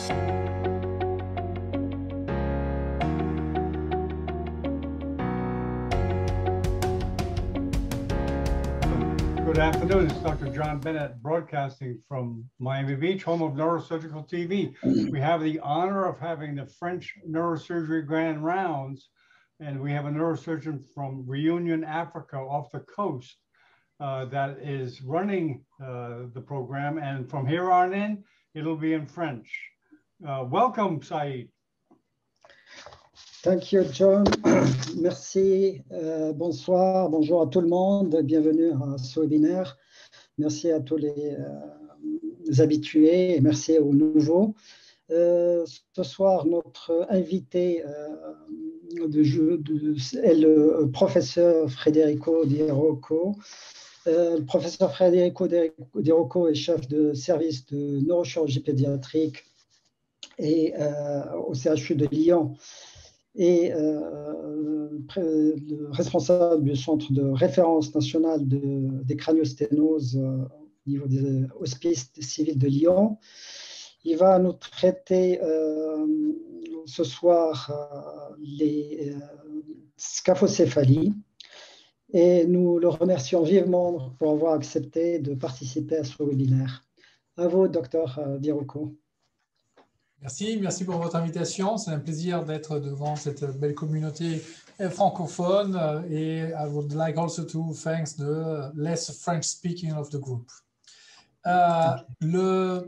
Good afternoon. It's Dr. John Bennett broadcasting from Miami Beach, home of Neurosurgical TV. We have the honor of having the French Neurosurgery Grand Rounds, and we have a neurosurgeon from Reunion, Africa, off the coast that is running the program. And from here on in, it'll be in French. Welcome, Saïd. Thank you, John. Merci. Bonsoir, bonjour à tout le monde. Bienvenue à ce webinaire. Merci à tous les habitués et merci aux nouveaux. Ce soir, notre invité est le professeur Federico Di Rocco. Le professeur Federico Di Rocco est chef de service de neurochirurgie pédiatrique et au CHU de Lyon, et le responsable du centre de référence national des craniosténoses au niveau des hospices civils de Lyon. Il va nous traiter ce soir les scaphocéphalies, et nous le remercions vivement pour avoir accepté de participer à ce webinaire. À vous, docteur Di Rocco. Merci pour votre invitation. C'est un plaisir d'être devant cette belle communauté francophone, et I would like also to thank the less French speaking of the group. Le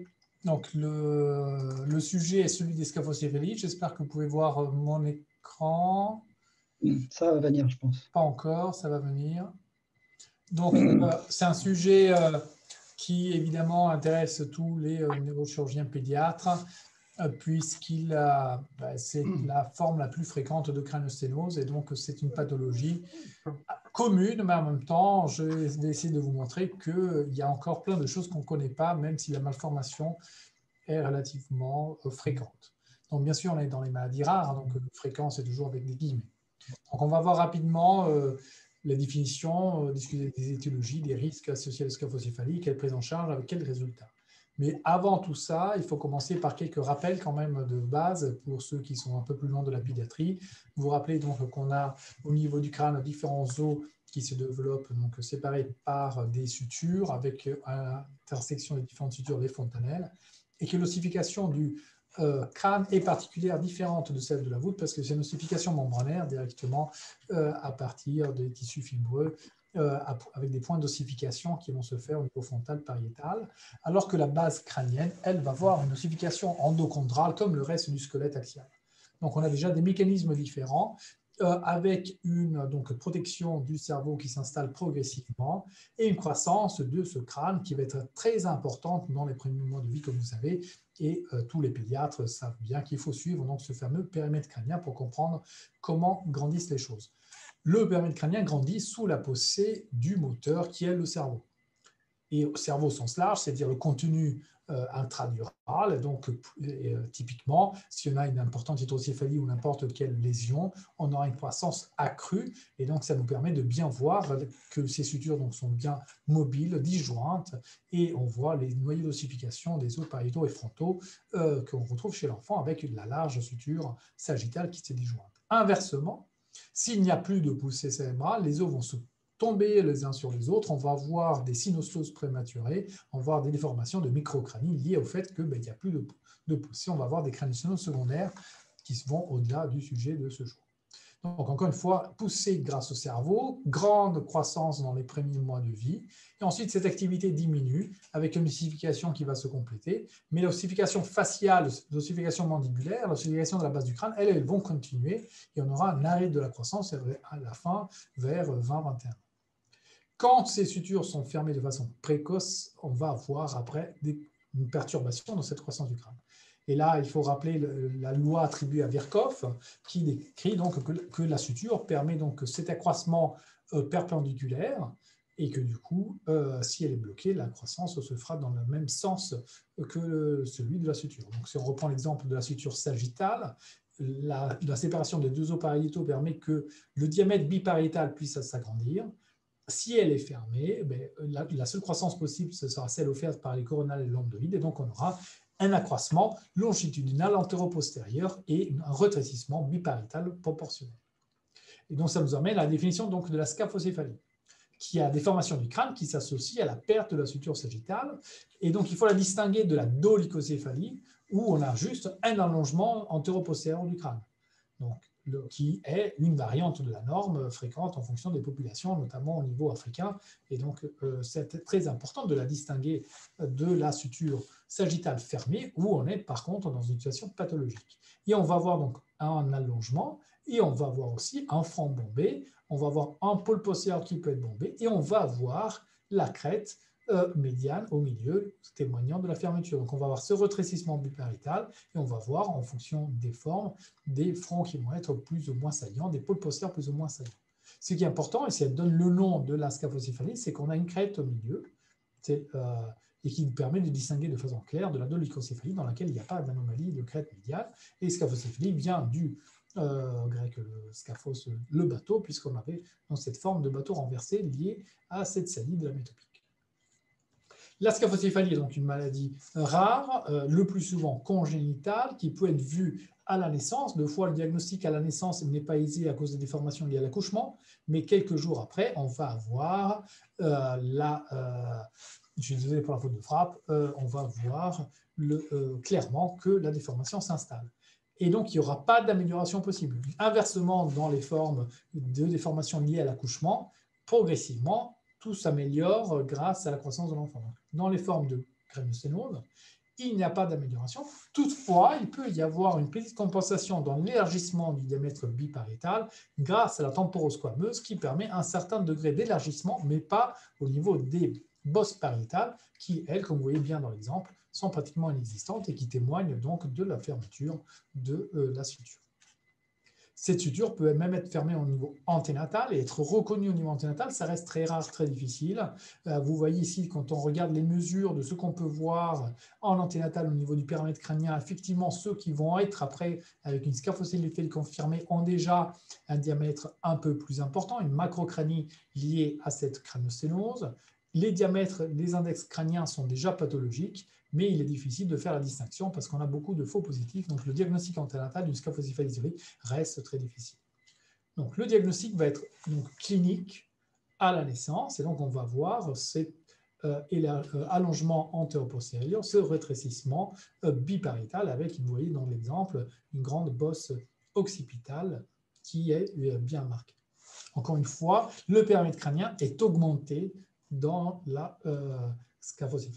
sujet est celui des scaphocéphalies. J'espère que vous pouvez voir mon écran. Ça va venir, je pense. Pas encore, ça va venir. Donc, c'est un sujet qui évidemment intéresse tous les neurochirurgiens pédiatres, c'est la forme la plus fréquente de craniosténose, et donc c'est une pathologie commune, mais en même temps, je vais essayer de vous montrer qu'il y a encore plein de choses qu'on ne connaît pas, même si la malformation est relativement fréquente. Donc bien sûr, on est dans les maladies rares, donc fréquence c'est toujours avec des guillemets. Donc on va voir rapidement la définition, discuter des étiologies, des risques associés à la scaphocéphalie, quelle prise en charge, avec quels résultats. Mais avant tout ça, il faut commencer par quelques rappels quand même de base pour ceux qui sont un peu plus loin de la pédiatrie. Vous vous rappelez donc qu'on a au niveau du crâne différents os qui se développent, donc séparés par des sutures, avec à l'intersection des différentes sutures les fontanelles, et que l'ossification du crâne est particulière, différente de celle de la voûte, parce que c'est une ossification membranaire directement à partir des tissus fibreux, avec des points d'ossification qui vont se faire au niveau frontal pariétal, alors que la base crânienne, elle, va avoir une ossification endochondrale comme le reste du squelette axial. Donc on a déjà des mécanismes différents, avec une protection du cerveau qui s'installe progressivement et une croissance de ce crâne qui va être très importante dans les premiers mois de vie, comme vous savez, et tous les pédiatres savent bien qu'il faut suivre donc ce fameux périmètre crânien pour comprendre comment grandissent les choses. Le périmètre crânien grandit sous la poussée du moteur qui est le cerveau. Et au cerveau au sens large, c'est-à-dire le contenu intradural. Donc, typiquement, si on a une importante hydrocéphalie ou n'importe quelle lésion, on aura une croissance accrue. Et donc, ça nous permet de bien voir que ces sutures donc, sont bien mobiles, disjointes. Et on voit les noyaux d'ossification des os pariétaux et frontaux qu'on retrouve chez l'enfant avec la large suture sagittale qui se disjointe. Inversement, s'il n'y a plus de poussée cérébrale, les os vont se tomber les uns sur les autres, on va avoir des synostoses prématurées, on va avoir des déformations de microcranies liées au fait qu'il n'y a plus de poussée, on va avoir des craniosténoses secondaires qui vont au-delà du sujet de ce jour. Donc, encore une fois, poussée grâce au cerveau, grande croissance dans les premiers mois de vie, et ensuite cette activité diminue avec une ossification qui va se compléter, mais l'ossification faciale, l'ossification mandibulaire, l'ossification de la base du crâne, elles vont continuer, et on aura un arrêt de la croissance à la fin vers 20-21 ans. Quand ces sutures sont fermées de façon précoce, on va avoir après une perturbation dans cette croissance du crâne. Et là, il faut rappeler la loi attribuée à Virchow qui décrit donc que la suture permet donc cet accroissement perpendiculaire et que du coup, si elle est bloquée, la croissance se fera dans le même sens que celui de la suture. Donc, si on reprend l'exemple de la suture sagittale, la séparation des deux os pariétaux permet que le diamètre bipariétal puisse s'agrandir. Si elle est fermée, la seule croissance possible, ce sera celle offerte par les coronales et lambdoïdes, et donc on aura un accroissement longitudinal antéro-postérieur et un rétrécissement bipariétal proportionnel. Et donc, ça nous amène à la définition donc, de la scaphocéphalie, qui a des formations du crâne qui s'associent à la perte de la suture sagittale. Et donc, il faut la distinguer de la dolicocéphalie, où on a juste un allongement antéro-postérieur du crâne, donc, qui est une variante de la norme fréquente en fonction des populations, notamment au niveau africain. Et donc, c'est très important de la distinguer de la suture sagittale fermée, où on est par contre dans une situation pathologique. Et on va voir donc un allongement, et on va voir aussi un front bombé, on va voir un pôle postérieur qui peut être bombé, et on va voir la crête médiane au milieu, témoignant de la fermeture. Donc on va voir ce rétrécissement bipariétal, et on va voir en fonction des formes, des fronts qui vont être plus ou moins saillants, des pôles postérieurs plus ou moins saillants. Ce qui est important, et ça donne le nom de la scaphocéphalie, c'est qu'on a une crête au milieu, et qui nous permet de distinguer de façon claire de la dolicocéphalie dans laquelle il n'y a pas d'anomalie de crête médiane. Et scaphocéphalie vient du grec scaphos, le bateau, puisqu'on avait dans cette forme de bateau renversé liée à cette saillie de la métopique. La scaphocéphalie est donc une maladie rare, le plus souvent congénitale, qui peut être vue à la naissance. Deux fois, le diagnostic à la naissance n'est pas aisé à cause des déformations liées à l'accouchement, mais quelques jours après, on va avoir je suis désolé pour la faute de frappe, on va voir clairement que la déformation s'installe. Et donc, il n'y aura pas d'amélioration possible. Inversement, dans les formes de déformation liées à l'accouchement, progressivement, tout s'améliore grâce à la croissance de l'enfant. Dans les formes de craniosténose, il n'y a pas d'amélioration. Toutefois, il peut y avoir une petite compensation dans l'élargissement du diamètre bipariétal grâce à la temporosquameuse qui permet un certain degré d'élargissement, mais pas au niveau des bosses pariétales qui, elles, comme vous voyez bien dans l'exemple, sont pratiquement inexistantes et qui témoignent donc de la fermeture de la suture. Cette suture peut même être fermée au niveau anténatal et être reconnue au niveau anténatal. Ça reste très rare, très difficile. Vous voyez ici, quand on regarde les mesures de ce qu'on peut voir en anténatal au niveau du périmètre crânien, effectivement, ceux qui vont être après avec une scaphocéphalie confirmée ont déjà un diamètre un peu plus important, une macrocranie liée à cette craniosténose. Les diamètres des index crâniens sont déjà pathologiques, mais il est difficile de faire la distinction parce qu'on a beaucoup de faux positifs. Donc, le diagnostic anténatal d'une scaphocéphalie isolée reste très difficile. Donc, le diagnostic va être donc, clinique à la naissance, et donc on va voir cet allongement antéro-postérieur, ce rétrécissement bipariétal avec, vous voyez dans l'exemple, une grande bosse occipitale qui est bien marquée. Encore une fois, le périmètre crânien est augmenté dans la scaphocéphalie.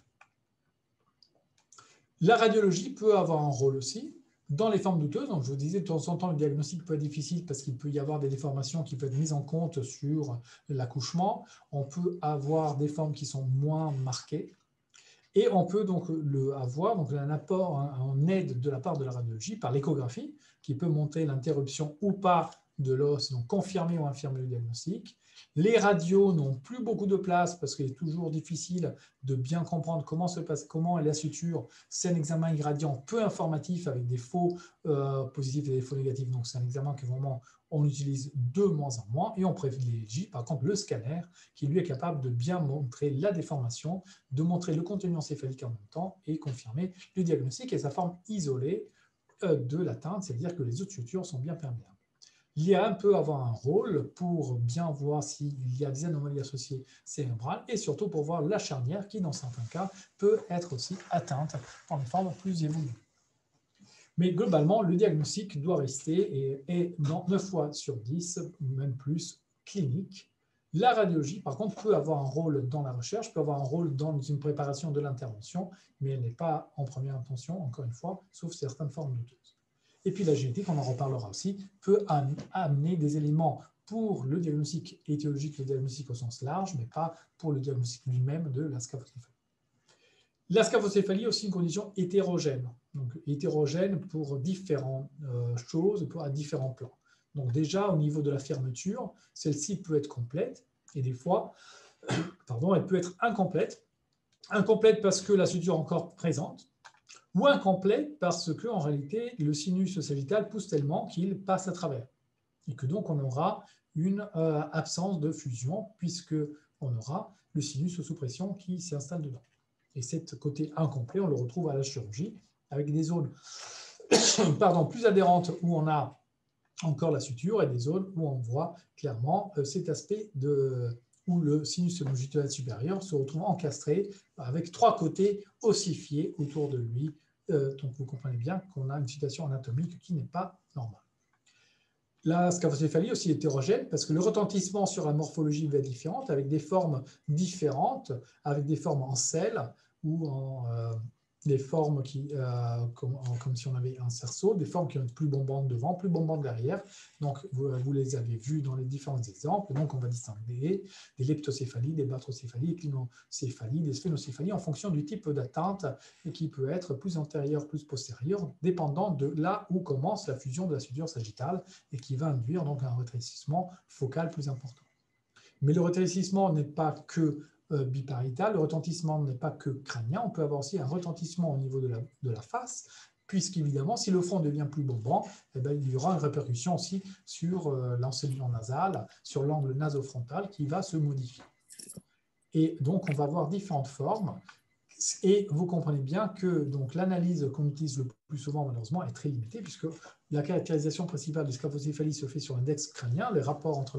La radiologie peut avoir un rôle aussi dans les formes douteuses. Donc, je vous disais, de temps en temps, le diagnostic peut être difficile parce qu'il peut y avoir des déformations qui peuvent être mises en compte sur l'accouchement. On peut avoir des formes qui sont moins marquées. Et on peut donc avoir donc, un apport en aide de la part de la radiologie par l'échographie, qui peut montrer l'interruption ou pas de l'os, donc confirmer ou infirmer le diagnostic. Les radios n'ont plus beaucoup de place parce qu'il est toujours difficile de bien comprendre comment se passe, comment est la suture. C'est un examen irradiant peu informatif avec des faux positifs et des faux négatifs. Donc c'est un examen que vraiment on utilise de moins en moins et on privilégie par contre le scanner qui lui est capable de bien montrer la déformation, de montrer le contenu encéphalique en même temps et confirmer le diagnostic et sa forme isolée de l'atteinte, c'est-à-dire que les autres sutures sont bien perméables. L'IRM peut avoir un rôle pour bien voir s'il y a des anomalies associées cérébrales et surtout pour voir la charnière qui, dans certains cas, peut être aussi atteinte dans des formes plus évoluées. Mais globalement, le diagnostic doit rester et dans 9 fois sur 10, même plus, clinique. La radiologie, par contre, peut avoir un rôle dans la recherche, peut avoir un rôle dans une préparation de l'intervention, mais elle n'est pas en première intention, encore une fois, sauf certaines formes douteuses. Et puis la génétique, on en reparlera aussi, peut amener des éléments pour le diagnostic étiologique, le diagnostic au sens large, mais pas pour le diagnostic lui-même de la scaphocéphalie. La scaphocéphalie est aussi une condition hétérogène, donc hétérogène pour différentes choses, à différents plans. Donc déjà, au niveau de la fermeture, celle-ci peut être complète, et des fois, elle peut être incomplète. Incomplète parce que la suture est encore présente, ou incomplète parce que en réalité le sinus sagittal pousse tellement qu'il passe à travers et que donc on aura une absence de fusion puisque on aura le sinus sous pression qui s'installe dedans. Et cet côté incomplet, on le retrouve à la chirurgie avec des zones plus adhérentes où on a encore la suture et des zones où on voit clairement cet aspect où le sinus longitudinal supérieur se retrouve encastré avec 3 côtés ossifiés autour de lui. Donc vous comprenez bien qu'on a une situation anatomique qui n'est pas normale. La scaphocéphalie aussi est hétérogène parce que le retentissement sur la morphologie va être différente, avec des formes différentes, avec des formes en selle ou en des formes comme si on avait un cerceau, des formes qui ont plus bombantes devant, plus bombantes derrière. Donc vous les avez vues dans les différents exemples. Donc on va distinguer des leptocéphalies, des batrocéphalies, des clinocéphalies, des sphénocéphalies en fonction du type d'atteinte qui peut être plus antérieure, plus postérieure, dépendant de là où commence la fusion de la suture sagittale et qui va induire donc un rétrécissement focal plus important. Mais le rétrécissement n'est pas que biparital, le retentissement n'est pas que crânien, on peut avoir aussi un retentissement au niveau de la face, puisqu'évidemment, si le front devient plus bombant, eh bien, il y aura une répercussion aussi sur l'enseignement nasal, sur l'angle nasofrontal qui va se modifier. Et donc, on va avoir différentes formes. Et vous comprenez bien que l'analyse qu'on utilise le plus souvent, malheureusement, est très limitée, puisque la caractérisation principale de scaphocéphalie se fait sur l'index crânien, les rapports entre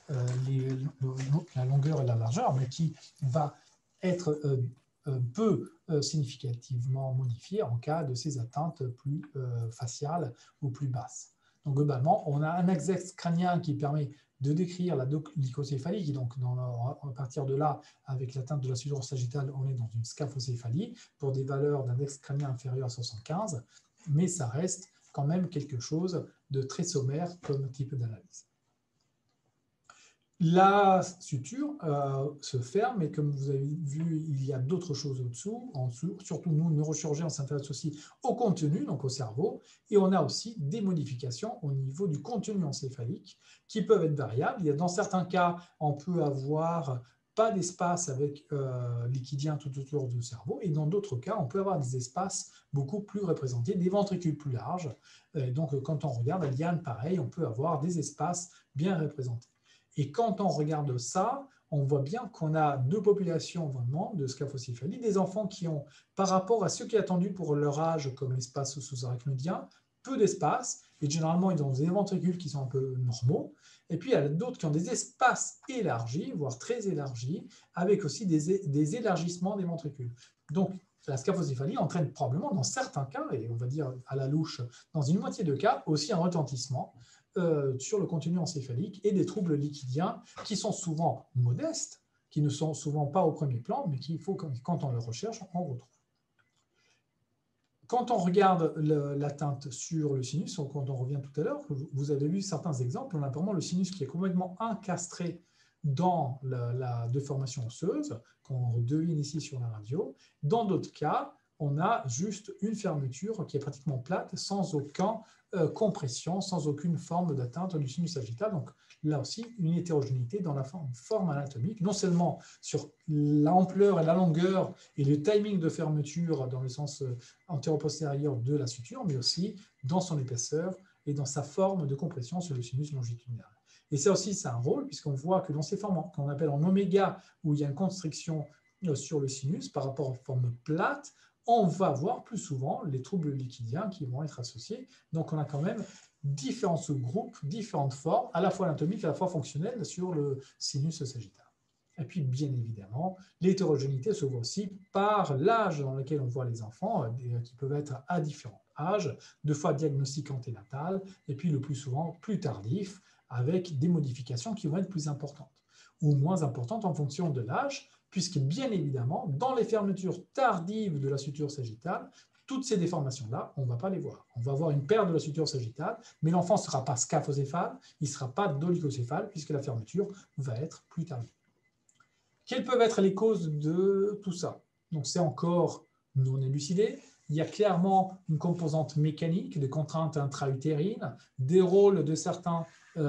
la longueur et la largeur, mais qui va être peu significativement modifié en cas de ces atteintes plus faciales ou plus basses. Donc, globalement, on a un index crânien qui permet de décrire la dolichocéphalie, qui donc, à partir de là, avec l'atteinte de la suture sagittale, on est dans une scaphocéphalie pour des valeurs d'index crânien inférieur à 75, mais ça reste quand même quelque chose de très sommaire comme type d'analyse. La suture se ferme, et comme vous avez vu, il y a d'autres choses en dessous. Surtout, nous, neurochirurgiens, on s'intéresse aussi au contenu, donc au cerveau, et on a aussi des modifications au niveau du contenu encéphalique qui peuvent être variables. Dans certains cas, on peut avoir pas d'espace avec liquidien tout autour du cerveau, et dans d'autres cas, on peut avoir des espaces beaucoup plus représentés, des ventricules plus larges. Donc, quand on regarde la liane, pareil, on peut avoir des espaces bien représentés. Et quand on regarde ça, on voit bien qu'on a 2 populations vraiment de scaphocéphalie, des enfants qui ont, par rapport à ce qui est attendu pour leur âge, comme l'espace sous-arachnodien, peu d'espace, et généralement ils ont des ventricules qui sont un peu normaux, et puis il y a d'autres qui ont des espaces élargis, voire très élargis, avec aussi des élargissements des ventricules. Donc la scaphocéphalie entraîne probablement dans certains cas, et on va dire à la louche, dans une moitié de cas, aussi un retentissement sur le contenu encéphalique et des troubles liquidiens qui sont souvent modestes, qui ne sont souvent pas au premier plan, mais qu'il faut, quand on le recherche, on retrouve. Quand on regarde l'atteinte sur le sinus, quand on revient tout à l'heure, vous avez vu certains exemples, on a vraiment le sinus qui est complètement encastré dans la déformation osseuse, qu'on devine ici sur la radio. Dans d'autres cas, on a juste une fermeture qui est pratiquement plate, sans aucune compression, sans aucune forme d'atteinte du sinus sagittal. Donc là aussi, une hétérogénéité dans la forme anatomique, non seulement sur l'ampleur et la longueur et le timing de fermeture dans le sens antéro-postérieur de la suture, mais aussi dans son épaisseur et dans sa forme de compression sur le sinus longitudinal. Et ça aussi, c'est un rôle, puisqu'on voit que dans ces formes qu'on appelle en oméga, où il y a une constriction sur le sinus par rapport aux formes plates, on va voir plus souvent les troubles liquidiens qui vont être associés. Donc, on a quand même différents sous-groupes, différentes formes, à la fois anatomiques et à la fois fonctionnelles sur le sinus sagittal. Et puis, bien évidemment, l'hétérogénéité se voit aussi par l'âge dans lequel on voit les enfants, qui peuvent être à différents âges, 2 fois diagnostic anténatal, et puis le plus souvent plus tardif, avec des modifications qui vont être plus importantes ou moins importantes en fonction de l'âge, puisque bien évidemment, dans les fermetures tardives de la suture sagittale, toutes ces déformations-là, on ne va pas les voir. On va avoir une perte de la suture sagittale, mais l'enfant ne sera pas scaphocéphale, il ne sera pas dolichocéphale, puisque la fermeture va être plus tardive. Quelles peuvent être les causes de tout ça? Donc c'est encore non élucidé. Il y a clairement une composante mécanique, des contraintes intra-utérines, des rôles de certains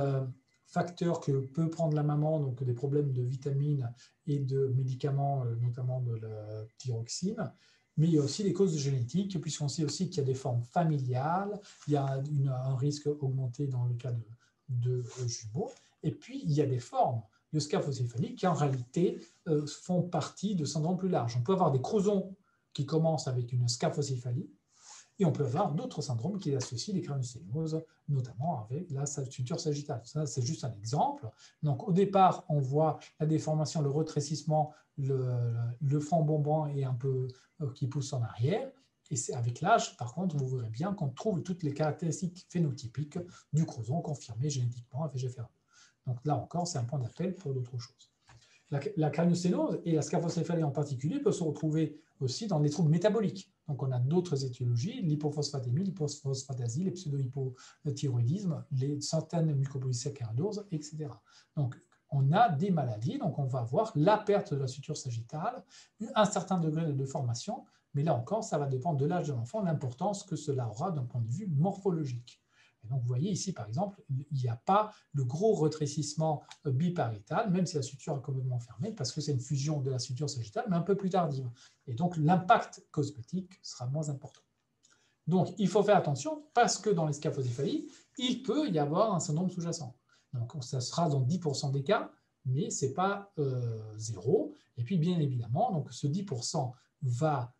facteurs que peut prendre la maman, donc des problèmes de vitamines et de médicaments, notamment de la thyroxine, mais il y a aussi des causes génétiques, puisqu'on sait aussi qu'il y a des formes familiales, il y a un risque augmenté dans le cas de jumeaux, et puis il y a des formes de scaphocéphalie qui en réalité font partie de syndromes plus larges. On peut avoir des chromosons qui commencent avec une scaphocéphalie, Et on peut avoir d'autres syndromes qui associent les crânosténoses, notamment avec la suture sagittale. Ça, c'est juste un exemple. Donc, au départ, on voit la déformation, le rétrécissement, le front bombant et un peu qui pousse en arrière. Et c'est avec l'âge, par contre, vous verrez bien qu'on trouve toutes les caractéristiques phénotypiques du chromosomes confirmées génétiquement à FGFR. Donc là encore, c'est un point d'appel pour d'autres choses. La crânosténose et la scaphocéphalie en particulier peuvent se retrouver aussi dans les troubles métaboliques. Donc on a d'autres étiologies, l'hypophosphatémie, l'hypophosphatasie, les pseudohypothyroïdismes, certaines mucopolysaccharidoses, etc. Donc on a des maladies, donc on va avoir la perte de la suture sagittale, un certain degré de déformation, mais là encore, ça va dépendre de l'âge de l'enfant, l'importance que cela aura d'un point de vue morphologique. Et donc, vous voyez ici, par exemple, il n'y a pas le gros rétrécissement bipariétal, même si la suture est complètement fermée, parce que c'est une fusion de la suture sagittale, mais un peu plus tardive. Et donc, l'impact cosmétique sera moins important. Donc, il faut faire attention, parce que dans les scaphocéphalies, il peut y avoir un syndrome sous-jacent. Donc, ça sera dans 10% des cas, mais ce n'est pas zéro. Et puis, bien évidemment, donc, ce 10% va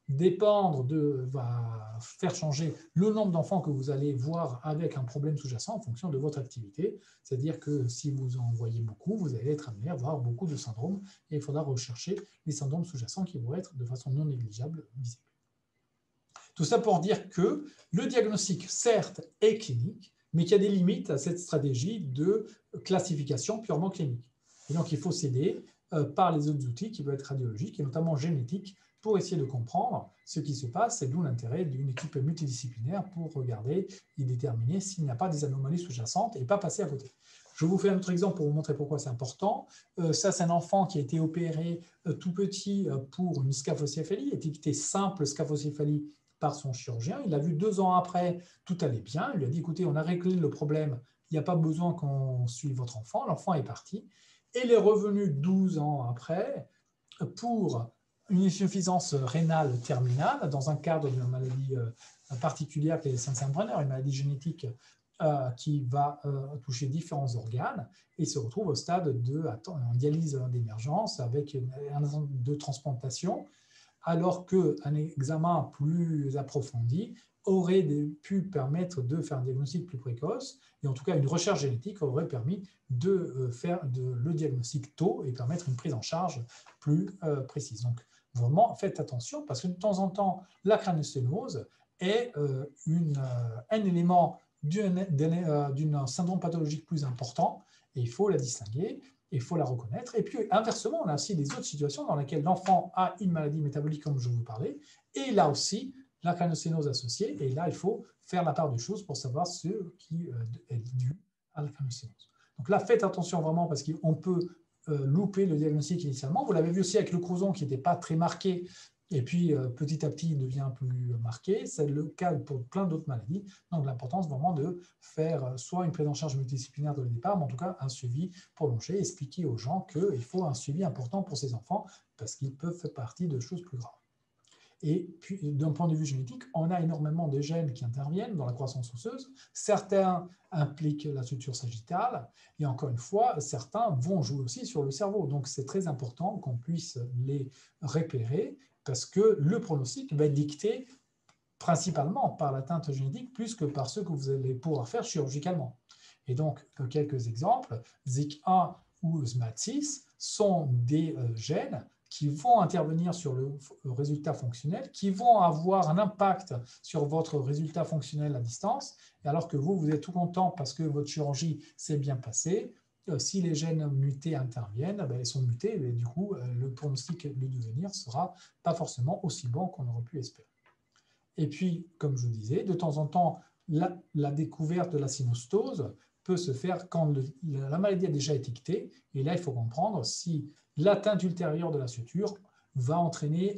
faire changer le nombre d'enfants que vous allez voir avec un problème sous-jacent en fonction de votre activité. C'est-à-dire que si vous en voyez beaucoup, vous allez être amené à avoir beaucoup de syndromes et il faudra rechercher les syndromes sous-jacents qui vont être de façon non négligeable visibles. Tout ça pour dire que le diagnostic, certes, est clinique, mais qu'il y a des limites à cette stratégie de classification purement clinique. Et donc, il faut s'aider par les autres outils qui peuvent être radiologiques et notamment génétiques pour essayer de comprendre ce qui se passe, et d'où l'intérêt d'une équipe multidisciplinaire pour regarder et déterminer s'il n'y a pas des anomalies sous-jacentes et pas passer à côté. Je vous fais un autre exemple pour vous montrer pourquoi c'est important. Ça, c'est un enfant qui a été opéré tout petit pour une scaphocéphalie, étiqueté simple scaphocéphalie par son chirurgien. Il a vu 2 ans après, tout allait bien. Il lui a dit, écoutez, on a réglé le problème, il n'y a pas besoin qu'on suive votre enfant. L'enfant est parti. Et il est revenu 12 ans après pour une insuffisance rénale terminale dans un cadre d'une maladie particulière qui est Sensenbrenner, une maladie génétique qui va toucher différents organes et se retrouve au stade en dialyse d'émergence avec un ensemble de transplantation, alors qu'un examen plus approfondi aurait pu permettre de faire un diagnostic plus précoce, et en tout cas une recherche génétique aurait permis de faire le diagnostic tôt et permettre une prise en charge plus précise. Donc vraiment, faites attention, parce que de temps en temps, la crânosténose est un élément d'un syndrome pathologique plus important, et il faut la distinguer. Il faut la reconnaître. Et puis, inversement, on a aussi des autres situations dans lesquelles l'enfant a une maladie métabolique, comme je vous parlais, et là aussi, la crânosténose associée. Et là, il faut faire la part des choses pour savoir ce qui est dû à la crânosténose. Donc là, faites attention vraiment, parce qu'on peut louper le diagnostic initialement. Vous l'avez vu aussi avec le Crouzon, qui n'était pas très marqué, et puis petit à petit, il devient plus marqué. C'est le cas pour plein d'autres maladies. Donc l'importance vraiment de faire soit une prise en charge multidisciplinaire dès le départ, mais en tout cas un suivi prolongé, expliquer aux gens qu'il faut un suivi important pour ces enfants, parce qu'ils peuvent faire partie de choses plus graves. Et puis, d'un point de vue génétique, on a énormément de gènes qui interviennent dans la croissance osseuse. Certains impliquent la suture sagittale, et encore une fois, certains vont jouer aussi sur le cerveau. Donc, c'est très important qu'on puisse les repérer, parce que le pronostic va être dicté principalement par l'atteinte génétique, plus que par ce que vous allez pouvoir faire chirurgicalement. Et donc, quelques exemples, ZIC1 ou SMAD6 sont des gènes qui vont intervenir sur le résultat fonctionnel, qui vont avoir un impact sur votre résultat fonctionnel à distance, et alors que vous êtes tout content parce que votre chirurgie s'est bien passée. Si les gènes mutés interviennent, ils sont mutés, et du coup, le pronostic de devenir ne sera pas forcément aussi bon qu'on aurait pu espérer. Et puis, comme je vous disais, de temps en temps, la découverte de la synostose peut se faire quand la maladie a déjà étiqueté, et là, il faut comprendre si l'atteinte ultérieure de la suture va entraîner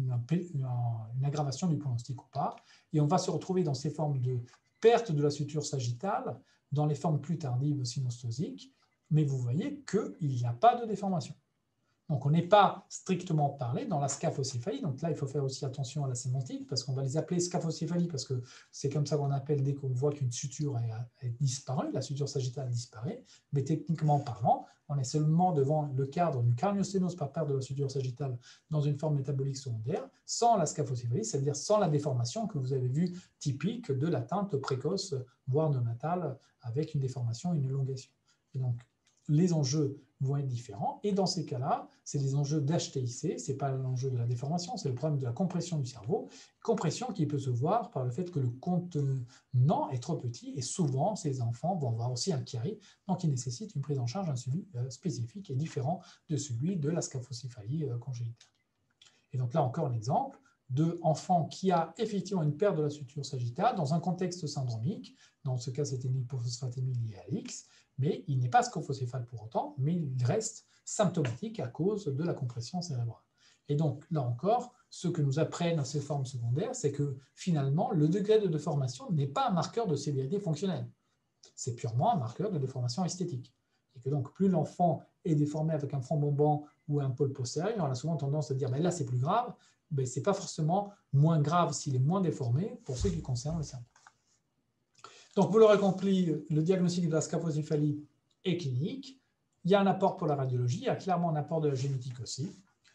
une aggravation du pronostic ou pas, et on va se retrouver dans ces formes de perte de la suture sagittale, dans les formes plus tardives synostosiques, mais vous voyez qu'il n'y a pas de déformation. Donc, on n'est pas strictement parlé dans la scaphocéphalie. Donc là, il faut faire aussi attention à la sémantique parce qu'on va les appeler scaphocéphalie parce que c'est comme ça qu'on appelle dès qu'on voit qu'une suture est disparue, la suture sagittale disparaît. Mais techniquement parlant, on est seulement devant le cadre d'une craniosténose par perte de la suture sagittale dans une forme métabolique secondaire, sans la scaphocéphalie, c'est-à-dire sans la déformation que vous avez vue typique de l'atteinte précoce, voire néonatale, avec une déformation et une élongation. Et donc, les enjeux vont être différents. Et dans ces cas-là, c'est des enjeux d'HTIC, ce n'est pas l'enjeu de la déformation, c'est le problème de la compression du cerveau, compression qui peut se voir par le fait que le contenant est trop petit et souvent, ces enfants vont avoir aussi un chiari, donc il nécessite une prise en charge, un suivi spécifique et différent de celui de la scaphocéphalie congénitale. Et donc là, encore un exemple d'enfant qui a effectivement une perte de la suture sagittale dans un contexte syndromique. Dans ce cas, c'était une hypophosphatémie liée à X, mais il n'est pas scaphocéphale pour autant, mais il reste symptomatique à cause de la compression cérébrale. Et donc, là encore, ce que nous apprennent ces formes secondaires, c'est que finalement, le degré de déformation n'est pas un marqueur de sévérité fonctionnelle. C'est purement un marqueur de déformation esthétique. Et que donc, plus l'enfant est déformé avec un front bombant ou un pôle postérieur, on a souvent tendance à dire ben là, c'est plus grave. Ben, ce n'est pas forcément moins grave s'il est moins déformé pour ce qui concerne le cerveau. Donc, vous l'aurez compris, le diagnostic de la scaphocéphalie est clinique. Il y a un apport pour la radiologie, il y a clairement un apport de la génétique aussi.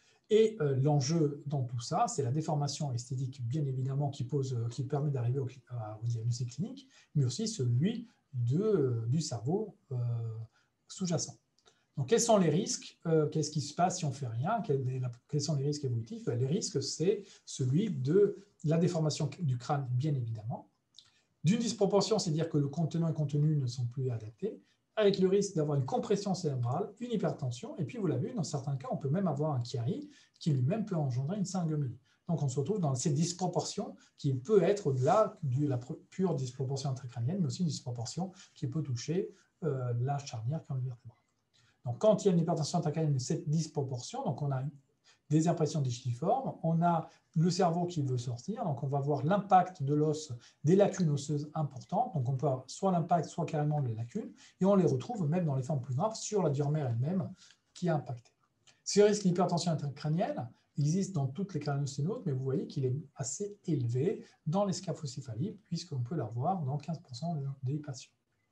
Et l'enjeu dans tout ça, c'est la déformation esthétique, bien évidemment, qui permet d'arriver au diagnostic clinique, mais aussi celui du cerveau sous-jacent. Donc, quels sont les risques? Qu'est-ce qui se passe si on ne fait rien? Quels sont les risques évolutifs? Les risques, c'est celui de la déformation du crâne, bien évidemment. D'une disproportion, c'est-à-dire que le contenant et le contenu ne sont plus adaptés, avec le risque d'avoir une compression cérébrale, une hypertension, et puis vous l'avez vu, dans certains cas, on peut même avoir un chiari qui lui-même peut engendrer une syngomélie. Donc on se retrouve dans cette disproportion qui peut être au-delà de la pure disproportion intracrânienne, mais aussi une disproportion qui peut toucher la charnière crânio-vertébrale. Donc quand il y a une hypertension intracrânienne, cette disproportion, donc on a des impressions digitiformes, on a le cerveau qui veut sortir, donc on va voir l'impact de l'os, des lacunes osseuses importantes, donc on peut avoir soit l'impact, soit carrément les lacunes, et on les retrouve même dans les formes plus graves sur la dure mère elle-même qui a impacté. Ce risque d'hypertension intracrânienne existe dans toutes les craniosténoses, mais vous voyez qu'il est assez élevé dans les scaphocéphalies, puisqu'on peut l'avoir dans 15% des patients.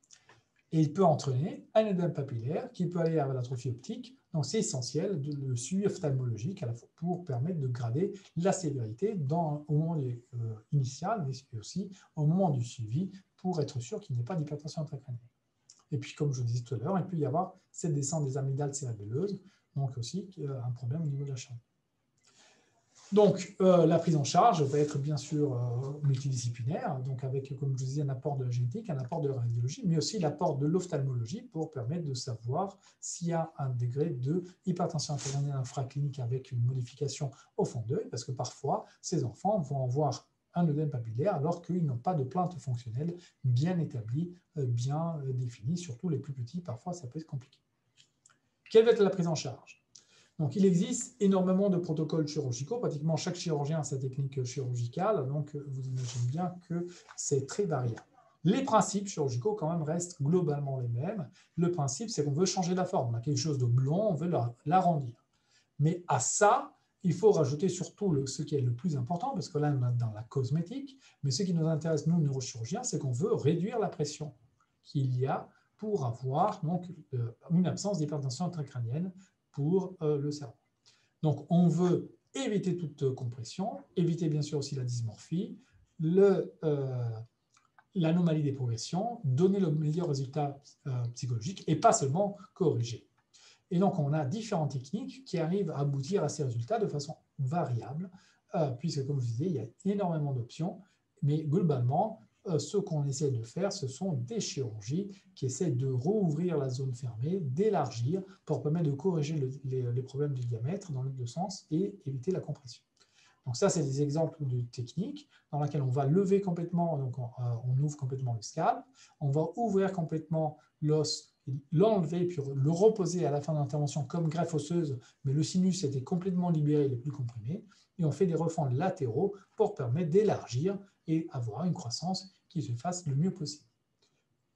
Et il peut entraîner un édème papillaire qui peut aller à l'atrophie optique. Donc, c'est essentiel le suivi ophtalmologique à la fois pour permettre de grader la sévérité au moment initial, mais aussi au moment du suivi pour être sûr qu'il n'y ait pas d'hypertension intracrânienne. Et puis, comme je vous disais tout à l'heure, il peut y avoir cette descente des amygdales cérébelleuses, donc aussi un problème au niveau de la charge. Donc, la prise en charge va être bien sûr multidisciplinaire, donc avec, comme je vous disais, un apport de la génétique, un apport de la radiologie, mais aussi l'apport de l'ophtalmologie pour permettre de savoir s'il y a un degré de hypertension intracrânienne infraclinique avec une modification au fond d'œil, parce que parfois, ces enfants vont avoir un œdème papillaire alors qu'ils n'ont pas de plainte fonctionnelle bien établie, bien définie, surtout les plus petits, parfois ça peut être compliqué. Quelle va être la prise en charge ? Donc, il existe énormément de protocoles chirurgicaux. Pratiquement chaque chirurgien a sa technique chirurgicale. Donc, vous imaginez bien que c'est très variable. Les principes chirurgicaux, quand même, restent globalement les mêmes. Le principe, c'est qu'on veut changer la forme. On a quelque chose de blond, on veut l'arrondir. Mais à ça, il faut rajouter surtout ce qui est le plus important, parce que là, on est dans la cosmétique. Mais ce qui nous intéresse, nous, neurochirurgiens, c'est qu'on veut réduire la pression qu'il y a pour avoir donc, une absence d'hypertension intracrânienne pour le cerveau. Donc, on veut éviter toute compression, éviter bien sûr aussi la dysmorphie, l'anomalie des progressions, donner le meilleur résultat psychologique et pas seulement corriger. Et donc, on a différentes techniques qui arrivent à aboutir à ces résultats de façon variable, puisque, comme je disais, il y a énormément d'options, mais globalement, ce qu'on essaie de faire, ce sont des chirurgies qui essaient de rouvrir la zone fermée, d'élargir pour permettre de corriger les problèmes du diamètre dans les deux sens et éviter la compression. Donc ça, c'est des exemples de techniques dans lesquelles on va lever complètement, donc on ouvre complètement le scalp, on va ouvrir complètement l'os, l'enlever puis le reposer à la fin de l'intervention comme greffe osseuse, mais le sinus était complètement libéré, il est plus comprimé, et on fait des refends latéraux pour permettre d'élargir et avoir une croissance qui se fasse le mieux possible.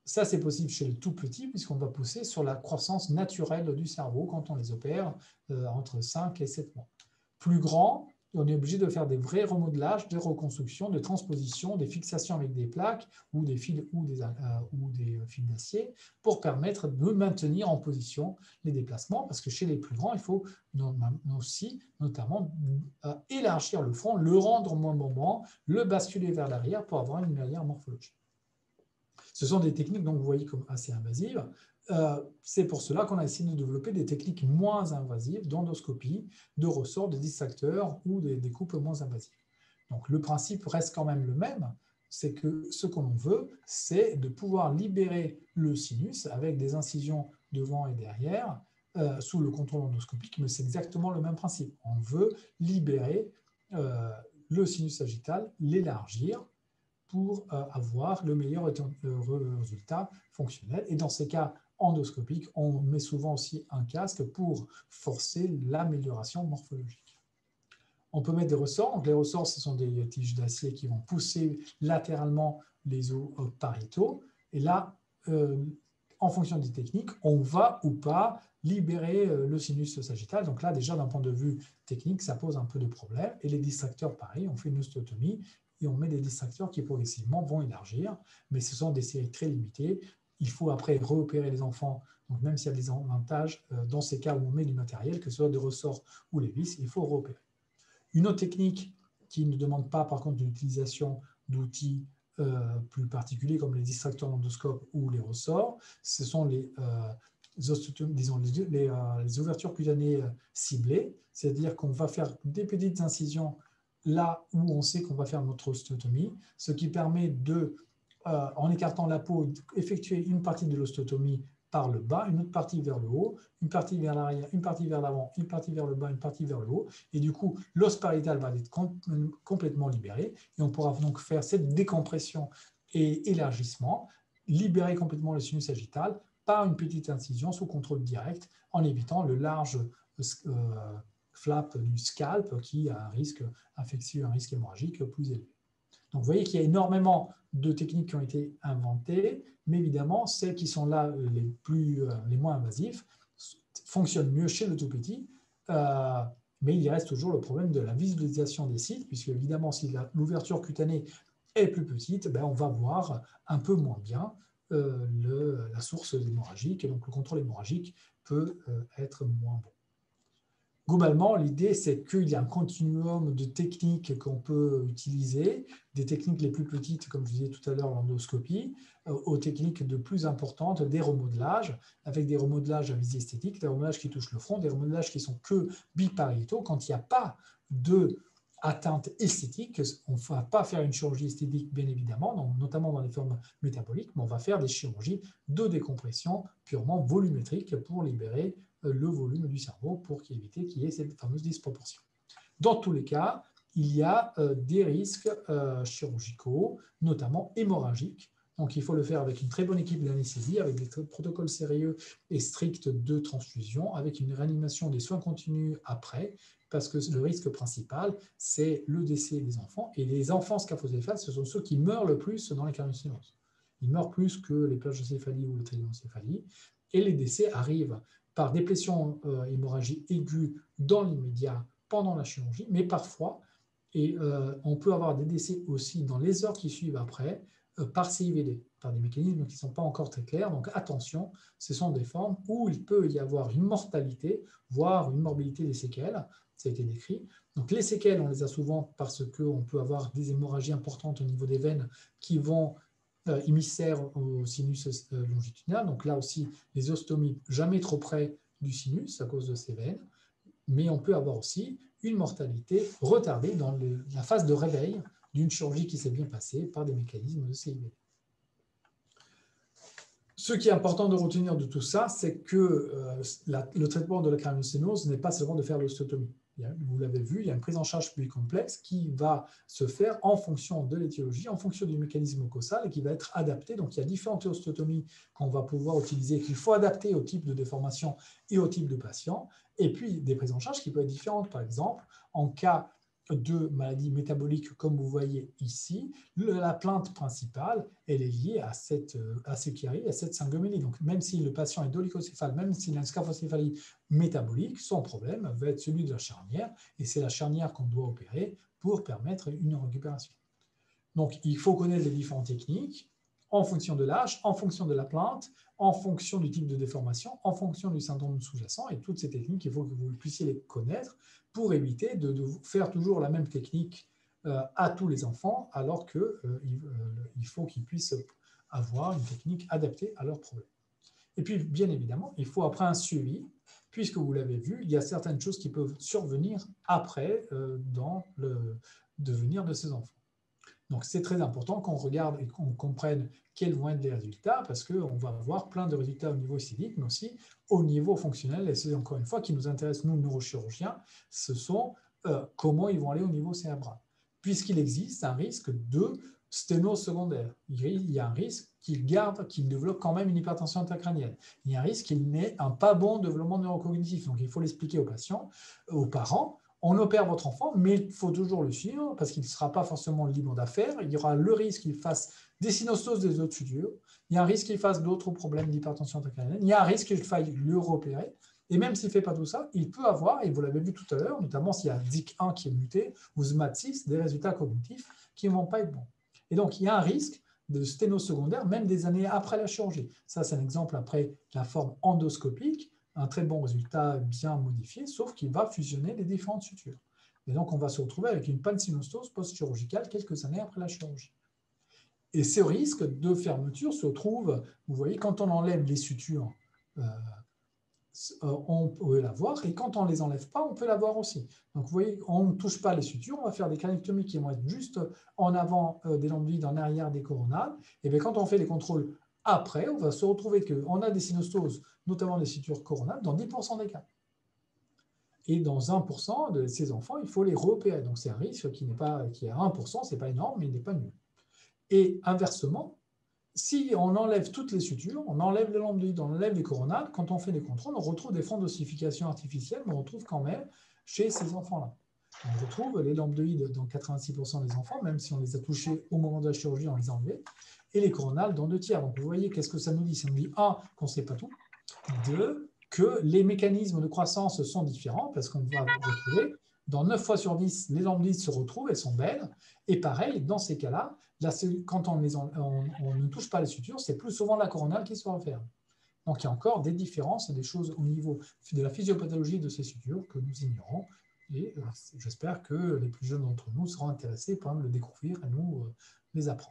Ça, c'est possible chez le tout petit, puisqu'on va pousser sur la croissance naturelle du cerveau quand on les opère entre 5 et 7 mois. Plus grand, on est obligé de faire des vrais remodelages, des reconstructions, des transpositions, des fixations avec des plaques ou des fils fils d'acier pour permettre de maintenir en position les déplacements, parce que chez les plus grands, il faut aussi notamment élargir le front, le rendre moins bombant, le basculer vers l'arrière pour avoir une meilleure morphologie. Ce sont des techniques, donc vous voyez, comme assez invasives. C'est pour cela qu'on a essayé de développer des techniques moins invasives d'endoscopie, de ressort, de distracteurs ou des coupes moins invasives. Donc le principe reste quand même le même, c'est que ce qu'on veut, c'est de pouvoir libérer le sinus avec des incisions devant et derrière sous le contrôle endoscopique, mais c'est exactement le même principe. On veut libérer le sinus sagittal, l'élargir, pour avoir le meilleur résultat fonctionnel. Et dans ces cas endoscopiques, on met souvent aussi un casque pour forcer l'amélioration morphologique. On peut mettre des ressorts. Donc les ressorts, ce sont des tiges d'acier qui vont pousser latéralement les os pariétaux. Et là, en fonction des techniques, on va ou pas libérer le sinus sagittal. Donc là, déjà, d'un point de vue technique, ça pose un peu de problème. Et les distracteurs, pareil, on fait une osteotomie et on met des distracteurs qui progressivement vont élargir, mais ce sont des séries très limitées. Il faut après réopérer les enfants, donc même s'il y a des avantages, dans ces cas où on met du matériel, que ce soit des ressorts ou les vis, il faut réopérer. Une autre technique qui ne demande pas par contre l'utilisation d'outils plus particuliers comme les distracteurs d'endoscope ou les ressorts, ce sont les ouvertures cutanées ciblées, c'est-à-dire qu'on va faire des petites incisions là où on sait qu'on va faire notre osteotomie, ce qui permet de, en écartant la peau, effectuer une partie de l'osteotomie par le bas, une autre partie vers le haut, une partie vers l'arrière, une partie vers l'avant, une partie vers le bas, une partie vers le haut. Et du coup, l'os pariétal va être complètement libéré et on pourra donc faire cette décompression et élargissement, libérer complètement le sinus sagittal par une petite incision sous contrôle direct en évitant le large flap du scalp qui a un risque infectieux, un risque hémorragique plus élevé. Donc vous voyez qu'il y a énormément de techniques qui ont été inventées, mais évidemment, celles qui sont là les moins invasives fonctionnent mieux chez le tout petit, mais il reste toujours le problème de la visualisation des sites, puisque évidemment, si l'ouverture cutanée est plus petite, on va voir un peu moins bien la source hémorragique, et donc le contrôle hémorragique peut être moins bon. Globalement, l'idée, c'est qu'il y a un continuum de techniques qu'on peut utiliser, des techniques les plus petites, comme je disais tout à l'heure, l'endoscopie, aux techniques de plus importantes, des remodelages, avec des remodelages à visée esthétique, des remodelages qui touchent le front, des remodelages qui sont que bipariétaux, quand il n'y a pas d'atteinte esthétique. On ne va pas faire une chirurgie esthétique, bien évidemment, donc, notamment dans les formes métaboliques, mais on va faire des chirurgies de décompression purement volumétriques pour libérer le volume du cerveau pour éviter qu'il y ait cette fameuse disproportion. Dans tous les cas, il y a des risques chirurgicaux, notamment hémorragiques. Donc, il faut le faire avec une très bonne équipe d'anesthésie, avec des protocoles sérieux et stricts de transfusion, avec une réanimation des soins continus après, parce que le risque principal, c'est le décès des enfants. Et les enfants scaphocéphales, ce sont ceux qui meurent le plus dans les craniosénoses. Ils meurent plus que les plagiocéphalie ou les trigononcéphalie. Et les décès arrivent par déplétion hémorragique aiguë dans l'immédiat pendant la chirurgie, mais parfois, et on peut avoir des décès aussi dans les heures qui suivent après, par CIVD, par des mécanismes qui ne sont pas encore très clairs. Donc attention, ce sont des formes où il peut y avoir une mortalité, voire une morbidité des séquelles, ça a été décrit. Donc les séquelles, on les a souvent parce qu'on peut avoir des hémorragies importantes au niveau des veines qui vont émissaires au sinus longitudinal. Donc là aussi, les ostomies jamais trop près du sinus à cause de ces veines. Mais on peut avoir aussi une mortalité retardée dans la phase de réveil d'une chirurgie qui s'est bien passée par des mécanismes de CIVD. Ce qui est important de retenir de tout ça, c'est que le traitement de la craniosténose n'est pas seulement de faire l'osteotomie. Vous l'avez vu, il y a une prise en charge plus complexe qui va se faire en fonction de l'étiologie, en fonction du mécanisme causal et qui va être adapté. Donc, il y a différentes osteotomies qu'on va pouvoir utiliser, qu'il faut adapter au type de déformation et au type de patient. Et puis, des prises en charge qui peuvent être différentes. Par exemple, en cas de maladies métaboliques, comme vous voyez ici. La plainte principale, elle est liée à cette acéchiarie, à cette syngomélie. Donc, même si le patient est dolicocéphale, même s'il a une scaphocéphalie métabolique, son problème va être celui de la charnière, et c'est la charnière qu'on doit opérer pour permettre une récupération. Donc, il faut connaître les différentes techniques en fonction de l'âge, en fonction de la plainte, en fonction du type de déformation, en fonction du syndrome sous-jacent. Et toutes ces techniques, il faut que vous puissiez les connaître pour éviter de faire toujours la même technique à tous les enfants, alors qu'il faut qu'ils puissent avoir une technique adaptée à leurs problèmes. Et puis, bien évidemment, il faut après un suivi, puisque vous l'avez vu, il y a certaines choses qui peuvent survenir après dans le devenir de ces enfants. Donc, c'est très important qu'on regarde et qu'on comprenne quels vont être les résultats, parce qu'on va avoir plein de résultats au niveau esthétique, mais aussi au niveau fonctionnel. Et c'est encore une fois qui nous intéresse, nous, neurochirurgiens, ce sont comment ils vont aller au niveau cérébral. Puisqu'il existe un risque de sténose secondaire. Il y a un risque qu'il développe quand même une hypertension intracrânienne. Il y a un risque qu'il n'ait un pas bon développement neurocognitif. Donc, il faut l'expliquer aux patients, aux parents. On opère votre enfant, mais il faut toujours le suivre parce qu'il ne sera pas forcément libre d'affaires. Il y aura le risque qu'il fasse des synostoses des autres sutures. Il y a un risque qu'il fasse d'autres problèmes d'hypertension intracrânienne. Il y a un risque qu'il faille le repérer. Et même s'il ne fait pas tout ça, il peut avoir, et vous l'avez vu tout à l'heure, notamment s'il y a ZIC1 qui est muté ou SMAD6, des résultats cognitifs qui ne vont pas être bons. Et donc, il y a un risque de sténose secondaire, même des années après la chirurgie. Ça, c'est un exemple après la forme endoscopique, un très bon résultat bien modifié, sauf qu'il va fusionner les différentes sutures. Et donc, on va se retrouver avec une pansynostose post-chirurgicale quelques années après la chirurgie. Et ce risque de fermeture se trouve, vous voyez, quand on enlève les sutures, on peut l'avoir, et quand on ne les enlève pas, on peut l'avoir aussi. Donc, vous voyez, on ne touche pas les sutures, on va faire des crânectomies qui vont être juste en avant des lomboïdes, en arrière des coronales. Et bien, quand on fait les contrôles après, on va se retrouver qu'on a des synostoses, notamment des sutures coronales, dans 10% des cas. Et dans 1% de ces enfants, il faut les repérer. Donc, c'est un risque qui est à 1%, ce n'est pas énorme, mais il n'est pas nul. Et inversement, si on enlève toutes les sutures, on enlève les lambdoïdes, on enlève les coronales, quand on fait les contrôles, on retrouve des fonds d'ossification artificielle, mais on retrouve quand même chez ces enfants-là. On retrouve les lambdoïdes dans 86% des enfants, même si on les a touchés au moment de la chirurgie, on les a enlevés, et les coronales dans 2 tiers. Donc vous voyez, qu'est-ce que ça nous dit? Ça nous dit, 1, qu'on ne sait pas tout, 2, que les mécanismes de croissance sont différents, parce qu'on va retrouver, dans 9 fois sur 10, les lambdoïdes se retrouvent, elles sont belles, et pareil, dans ces cas-là, quand on ne touche pas les sutures, c'est plus souvent la coronale qui se referme. Donc il y a encore des différences, des choses au niveau de la physiopathologie de ces sutures que nous ignorons, et j'espère que les plus jeunes d'entre nous seront intéressés par le découvrir et nous les apprendre.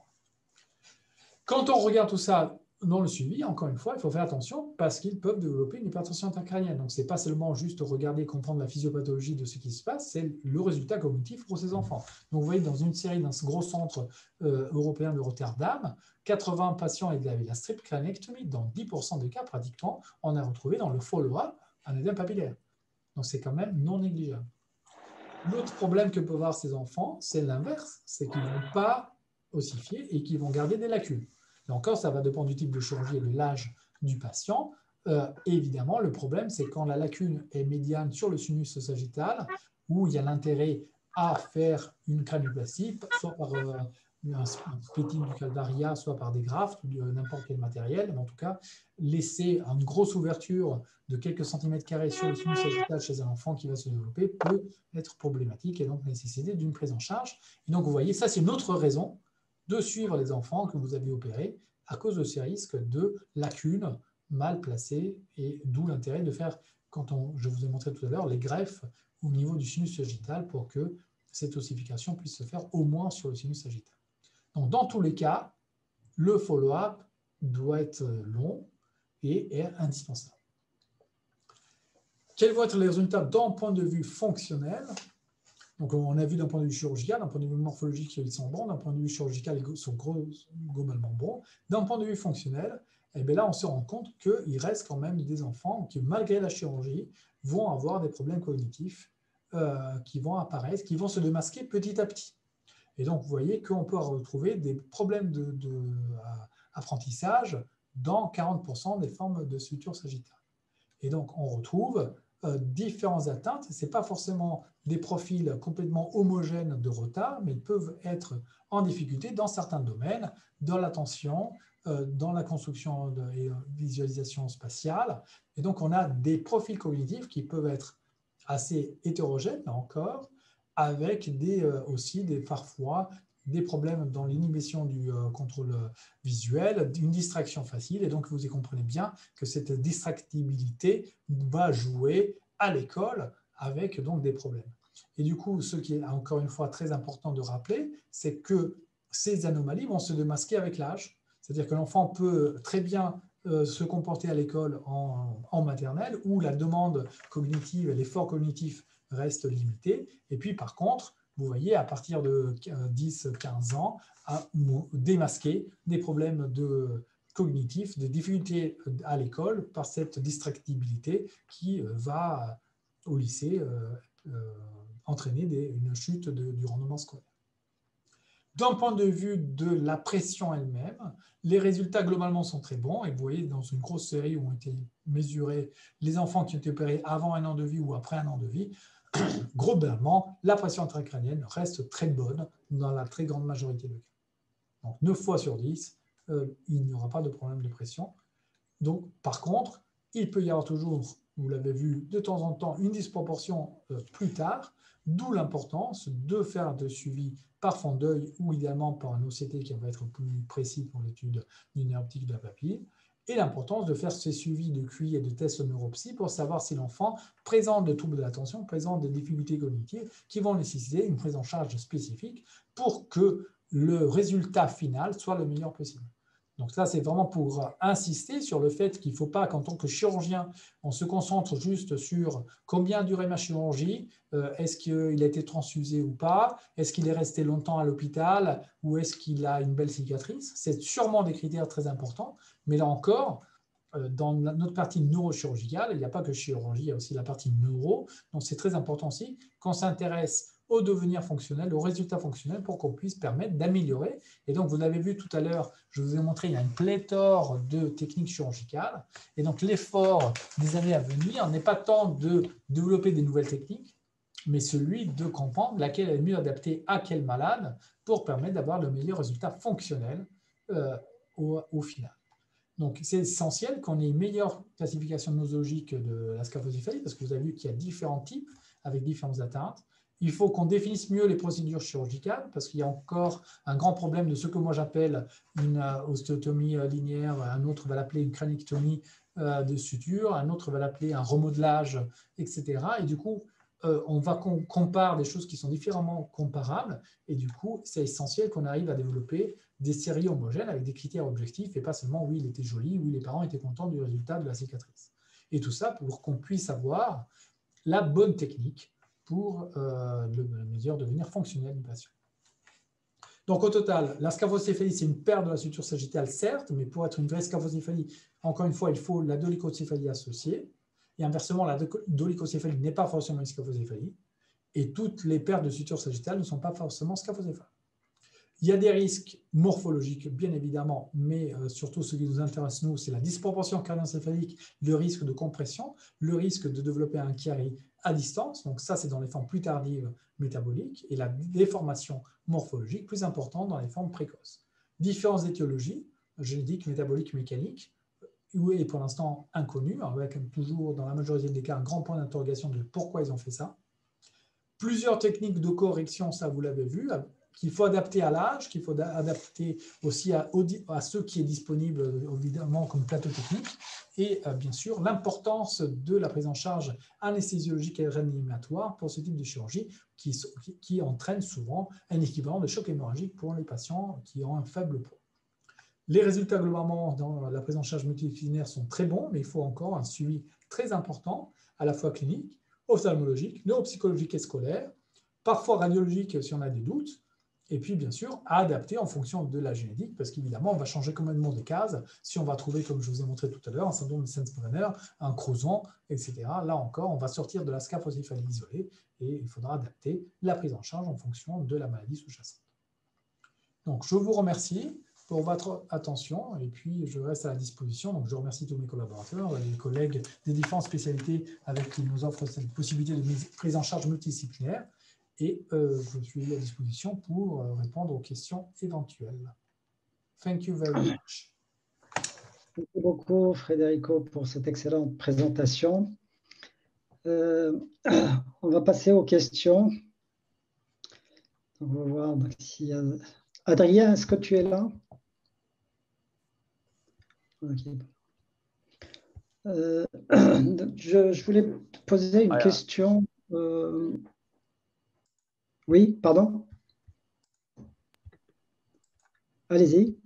Quand on regarde tout ça dans le suivi, encore une fois, il faut faire attention parce qu'ils peuvent développer une hypertension intracrânienne. Donc, ce n'est pas seulement juste regarder et comprendre la physiopathologie de ce qui se passe, c'est le résultat cognitif pour ces enfants. Donc, vous voyez, dans une série, dans ce gros centre européen de Rotterdam, 80 patients avaient la strip crânectomie. Dans 10% des cas, pratiquement, on a retrouvé dans le follow-up un édème papillaire. Donc, c'est quand même non négligeable. L'autre problème que peuvent avoir ces enfants, c'est l'inverse, c'est qu'ils ne vont pas ossifier et qu'ils vont garder des lacunes. Et encore, ça va dépendre du type de chirurgie et de l'âge du patient. Évidemment, le problème, c'est quand la lacune est médiane sur le sinus sagittal, où il y a l'intérêt à faire une cranioplastie, soit par un splitting du calvaria, soit par des grafts ou n'importe quel matériel. Mais en tout cas, laisser une grosse ouverture de quelques centimètres carrés sur le sinus sagittal chez un enfant qui va se développer peut être problématique et donc nécessiter d'une prise en charge. Et donc, vous voyez, ça, c'est une autre raison de suivre les enfants que vous avez opérés à cause de ces risques de lacunes mal placées, et d'où l'intérêt de faire, je vous ai montré tout à l'heure, les greffes au niveau du sinus sagittal pour que cette ossification puisse se faire au moins sur le sinus sagittal. Donc, dans tous les cas, le follow-up doit être long et est indispensable. Quels vont être les résultats d'un point de vue fonctionnel? Donc, on a vu d'un point de vue chirurgical, d'un point de vue morphologique, ils sont bons, d'un point de vue chirurgical, ils sont globalement bons. D'un point de vue fonctionnel, eh bien là, on se rend compte qu'il reste quand même des enfants qui, malgré la chirurgie, vont avoir des problèmes cognitifs qui vont apparaître, qui vont se démasquer petit à petit. Et donc, vous voyez qu'on peut retrouver des problèmes d'apprentissage dans 40% des formes de suture sagittale. Et donc, on retrouve différentes atteintes. Ce n'est pas forcément des profils complètement homogènes de retard, mais ils peuvent être en difficulté dans certains domaines, dans l'attention, dans la construction et visualisation spatiale. Et donc, on a des profils cognitifs qui peuvent être assez hétérogènes, là encore, avec aussi parfois des problèmes dans l'inhibition du contrôle visuel, une distraction facile. Et donc, vous y comprenez bien que cette distractibilité va jouer à l'école avec donc des problèmes. Et du coup, ce qui est encore une fois très important de rappeler, c'est que ces anomalies vont se démasquer avec l'âge. C'est-à-dire que l'enfant peut très bien se comporter à l'école en maternelle, où la demande cognitive et l'effort cognitif restent limités. Et puis, par contre, vous voyez, à partir de 10-15 ans, à démasquer des problèmes cognitifs, des difficultés à l'école par cette distractibilité qui va, au lycée, entraîner une chute du rendement scolaire. D'un point de vue de la pression elle-même, les résultats globalement sont très bons. Et vous voyez, dans une grosse série où ont été mesurés les enfants qui ont été opérés avant 1 an de vie ou après 1 an de vie, globalement, la pression intracrânienne reste très bonne dans la très grande majorité de cas. Donc 9 fois sur 10, il n'y aura pas de problème de pression. Donc, par contre, il peut y avoir toujours, vous l'avez vu, de temps en temps, une disproportion plus tard, d'où l'importance de faire de suivi par fond d'œil ou idéalement par un OCT qui va être plus précis pour l'étude du nerf optique de la papille, et l'importance de faire ces suivis de QI et de tests neuropsy pour savoir si l'enfant présente des troubles de l'attention, présente des difficultés cognitives qui vont nécessiter une prise en charge spécifique pour que le résultat final soit le meilleur possible. Donc ça, c'est vraiment pour insister sur le fait qu'il ne faut pas qu'en tant que chirurgien, on se concentre juste sur combien a duré ma chirurgie, est-ce qu'il a été transfusé ou pas, est-ce qu'il est resté longtemps à l'hôpital ou est-ce qu'il a une belle cicatrice. C'est sûrement des critères très importants, mais là encore, dans notre partie neurochirurgicale, il n'y a pas que chirurgie, il y a aussi la partie neuro, donc c'est très important aussi qu'on s'intéresse au devenir fonctionnel, aux résultats fonctionnels pour qu'on puisse permettre d'améliorer. Et donc, vous l'avez vu tout à l'heure, je vous ai montré, il y a une pléthore de techniques chirurgicales. Et donc, l'effort des années à venir n'est pas tant de développer des nouvelles techniques, mais celui de comprendre laquelle est mieux adaptée à quel malade pour permettre d'avoir le meilleur résultat fonctionnel au final. Donc, c'est essentiel qu'on ait une meilleure classification nosologique de la scaphocéphalie parce que vous avez vu qu'il y a différents types avec différentes atteintes. Il faut qu'on définisse mieux les procédures chirurgicales parce qu'il y a encore un grand problème de ce que moi j'appelle une ostéotomie linéaire, un autre va l'appeler une crâniectomie de suture, un autre va l'appeler un remodelage, etc. Et du coup, on compare des choses qui sont différemment comparables et du coup, c'est essentiel qu'on arrive à développer des séries homogènes avec des critères objectifs et pas seulement oui, il était joli, oui, les parents étaient contents du résultat de la cicatrice. Et tout ça pour qu'on puisse avoir la bonne technique pour le meilleur devenir fonctionnel du patient. Donc au total, la scaphocéphalie, c'est une perte de la suture sagittale, certes, mais pour être une vraie scaphocéphalie, encore une fois, il faut la dolicocéphalie associée. Et inversement, la dolicocéphalie n'est pas forcément une scaphocéphalie. Et toutes les pertes de suture sagittale ne sont pas forcément scaphocéphales. Il y a des risques morphologiques, bien évidemment, mais surtout ce qui nous intéresse, nous, c'est la disproportion crânioencéphalique, le risque de compression, le risque de développer un Chiari à distance. Donc ça, c'est dans les formes plus tardives métaboliques, et la déformation morphologique plus importante dans les formes précoces. Différentes étiologies, génétiques, métaboliques, mécaniques, et pour l'instant inconnues, avec toujours, dans la majorité des cas, un grand point d'interrogation de pourquoi ils ont fait ça. Plusieurs techniques de correction, ça vous l'avez vu, qu'il faut adapter à l'âge, qu'il faut adapter aussi à ce qui est disponible, évidemment, comme plateau technique, et bien sûr, l'importance de la prise en charge anesthésiologique et réanimatoire pour ce type de chirurgie qui entraîne souvent un équivalent de choc hémorragique pour les patients qui ont un faible poids. Les résultats globalement dans la prise en charge multidisciplinaire sont très bons, mais il faut encore un suivi très important, à la fois clinique, ophtalmologique, neuropsychologique et scolaire, parfois radiologique si on a des doutes, et puis bien sûr à adapter en fonction de la génétique, parce qu'évidemment on va changer complètement des cases si on va trouver, comme je vous ai montré tout à l'heure, un syndrome de Sensenbrenner, un Crozon, etc. Là encore, on va sortir de la scaphocéphalie isolée et il faudra adapter la prise en charge en fonction de la maladie sous-jacente. Donc je vous remercie. pour votre attention et puis je reste à la disposition. Donc, je remercie tous mes collaborateurs, les collègues des différentes spécialités avec qui nous offrent cette possibilité de prise en charge multidisciplinaire et je suis à disposition pour répondre aux questions éventuelles. Thank you very much. Merci beaucoup, Federico, pour cette excellente présentation. On va passer aux questions. On va voir s'il y a... Adrien, est-ce que tu es là? Okay. Je voulais te poser une question. Oui, pardon? Allez-y.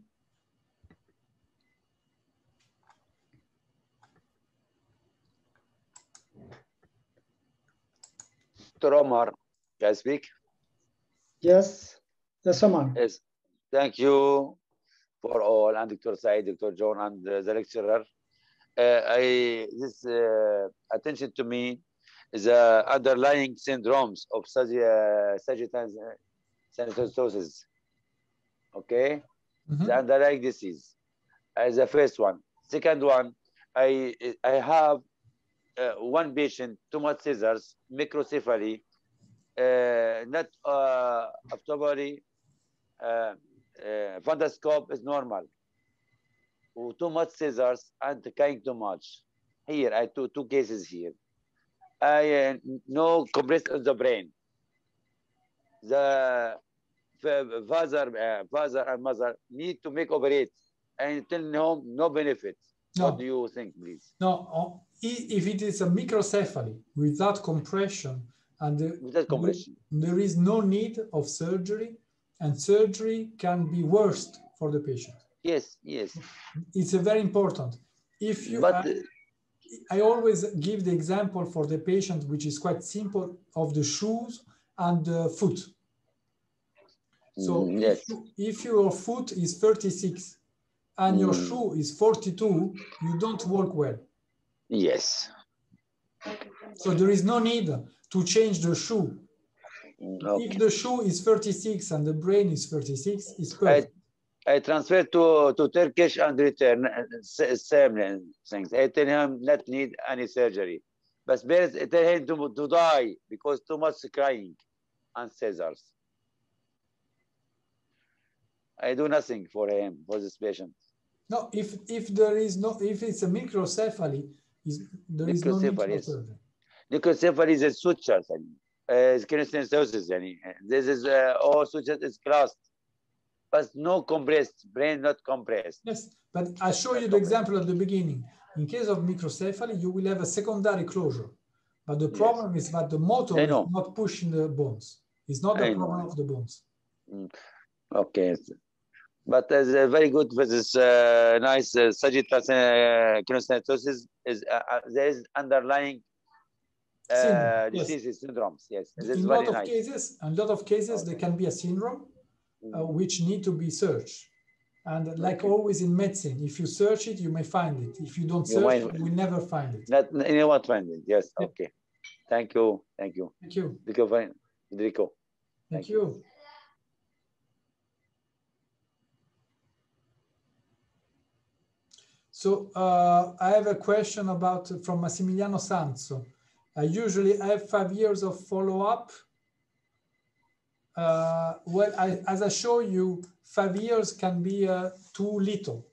Dr. Omar, can I speak? Yes, yes, Omar. Yes. Thank you for all, and Dr. Said, Dr. John, and the lecturer. This attention to me is underlying syndromes of sagittal synostoses. Okay, the underlying disease as the first one. Second one, I have one patient, too much scissors, microcephaly, not abdominal, fundoscope is normal. Too much scissors and kind too much. Here, I two cases here. I no compressed on the brain. The father and mother need to make operate and tell him no benefit. No. What do you think, please? No, if it is a microcephaly without compression and there is no need of surgery, and surgery can be worse for the patient. Yes, yes. It's very important. If you, I always give the example for the patient, which is quite simple, of the shoes and the foot. So yes. if your foot is 36 and your shoe is 42, you don't walk well. Yes. So there is no need to change the shoe. Okay. If the shoe is 36 and the brain is 36, it's perfect. I transfer to Turkish and return, same things. I tell him not need any surgery. But parents tell him to die because too much crying and scissors. I do nothing for him, for this patient. No, if there is no, if it's a microcephaly, there is no need for surgery. Microcephaly is a suture. This is all suture is crossed. But no compressed, brain not compressed. Yes, but I show you the example at the beginning. In case of microcephaly, you will have a secondary closure. But the problem is that the motor is not pushing the bones. It's not the problem of the bones. Okay. But very good with this nice sagittal synostoses is there is underlying diseases, syndromes. Yes, in a lot of cases, there can be a syndrome which need to be searched. And like always in medicine, if you search it, you may find it. If you don't search it, you will never find it. You won't find it. Yes. Okay. Thank you. Thank you. Thank you. Federico. Thank you. So I have a question from Massimiliano Sanzo. Usually I have 5 years of follow-up. Well, as I show you, 5 years can be too little.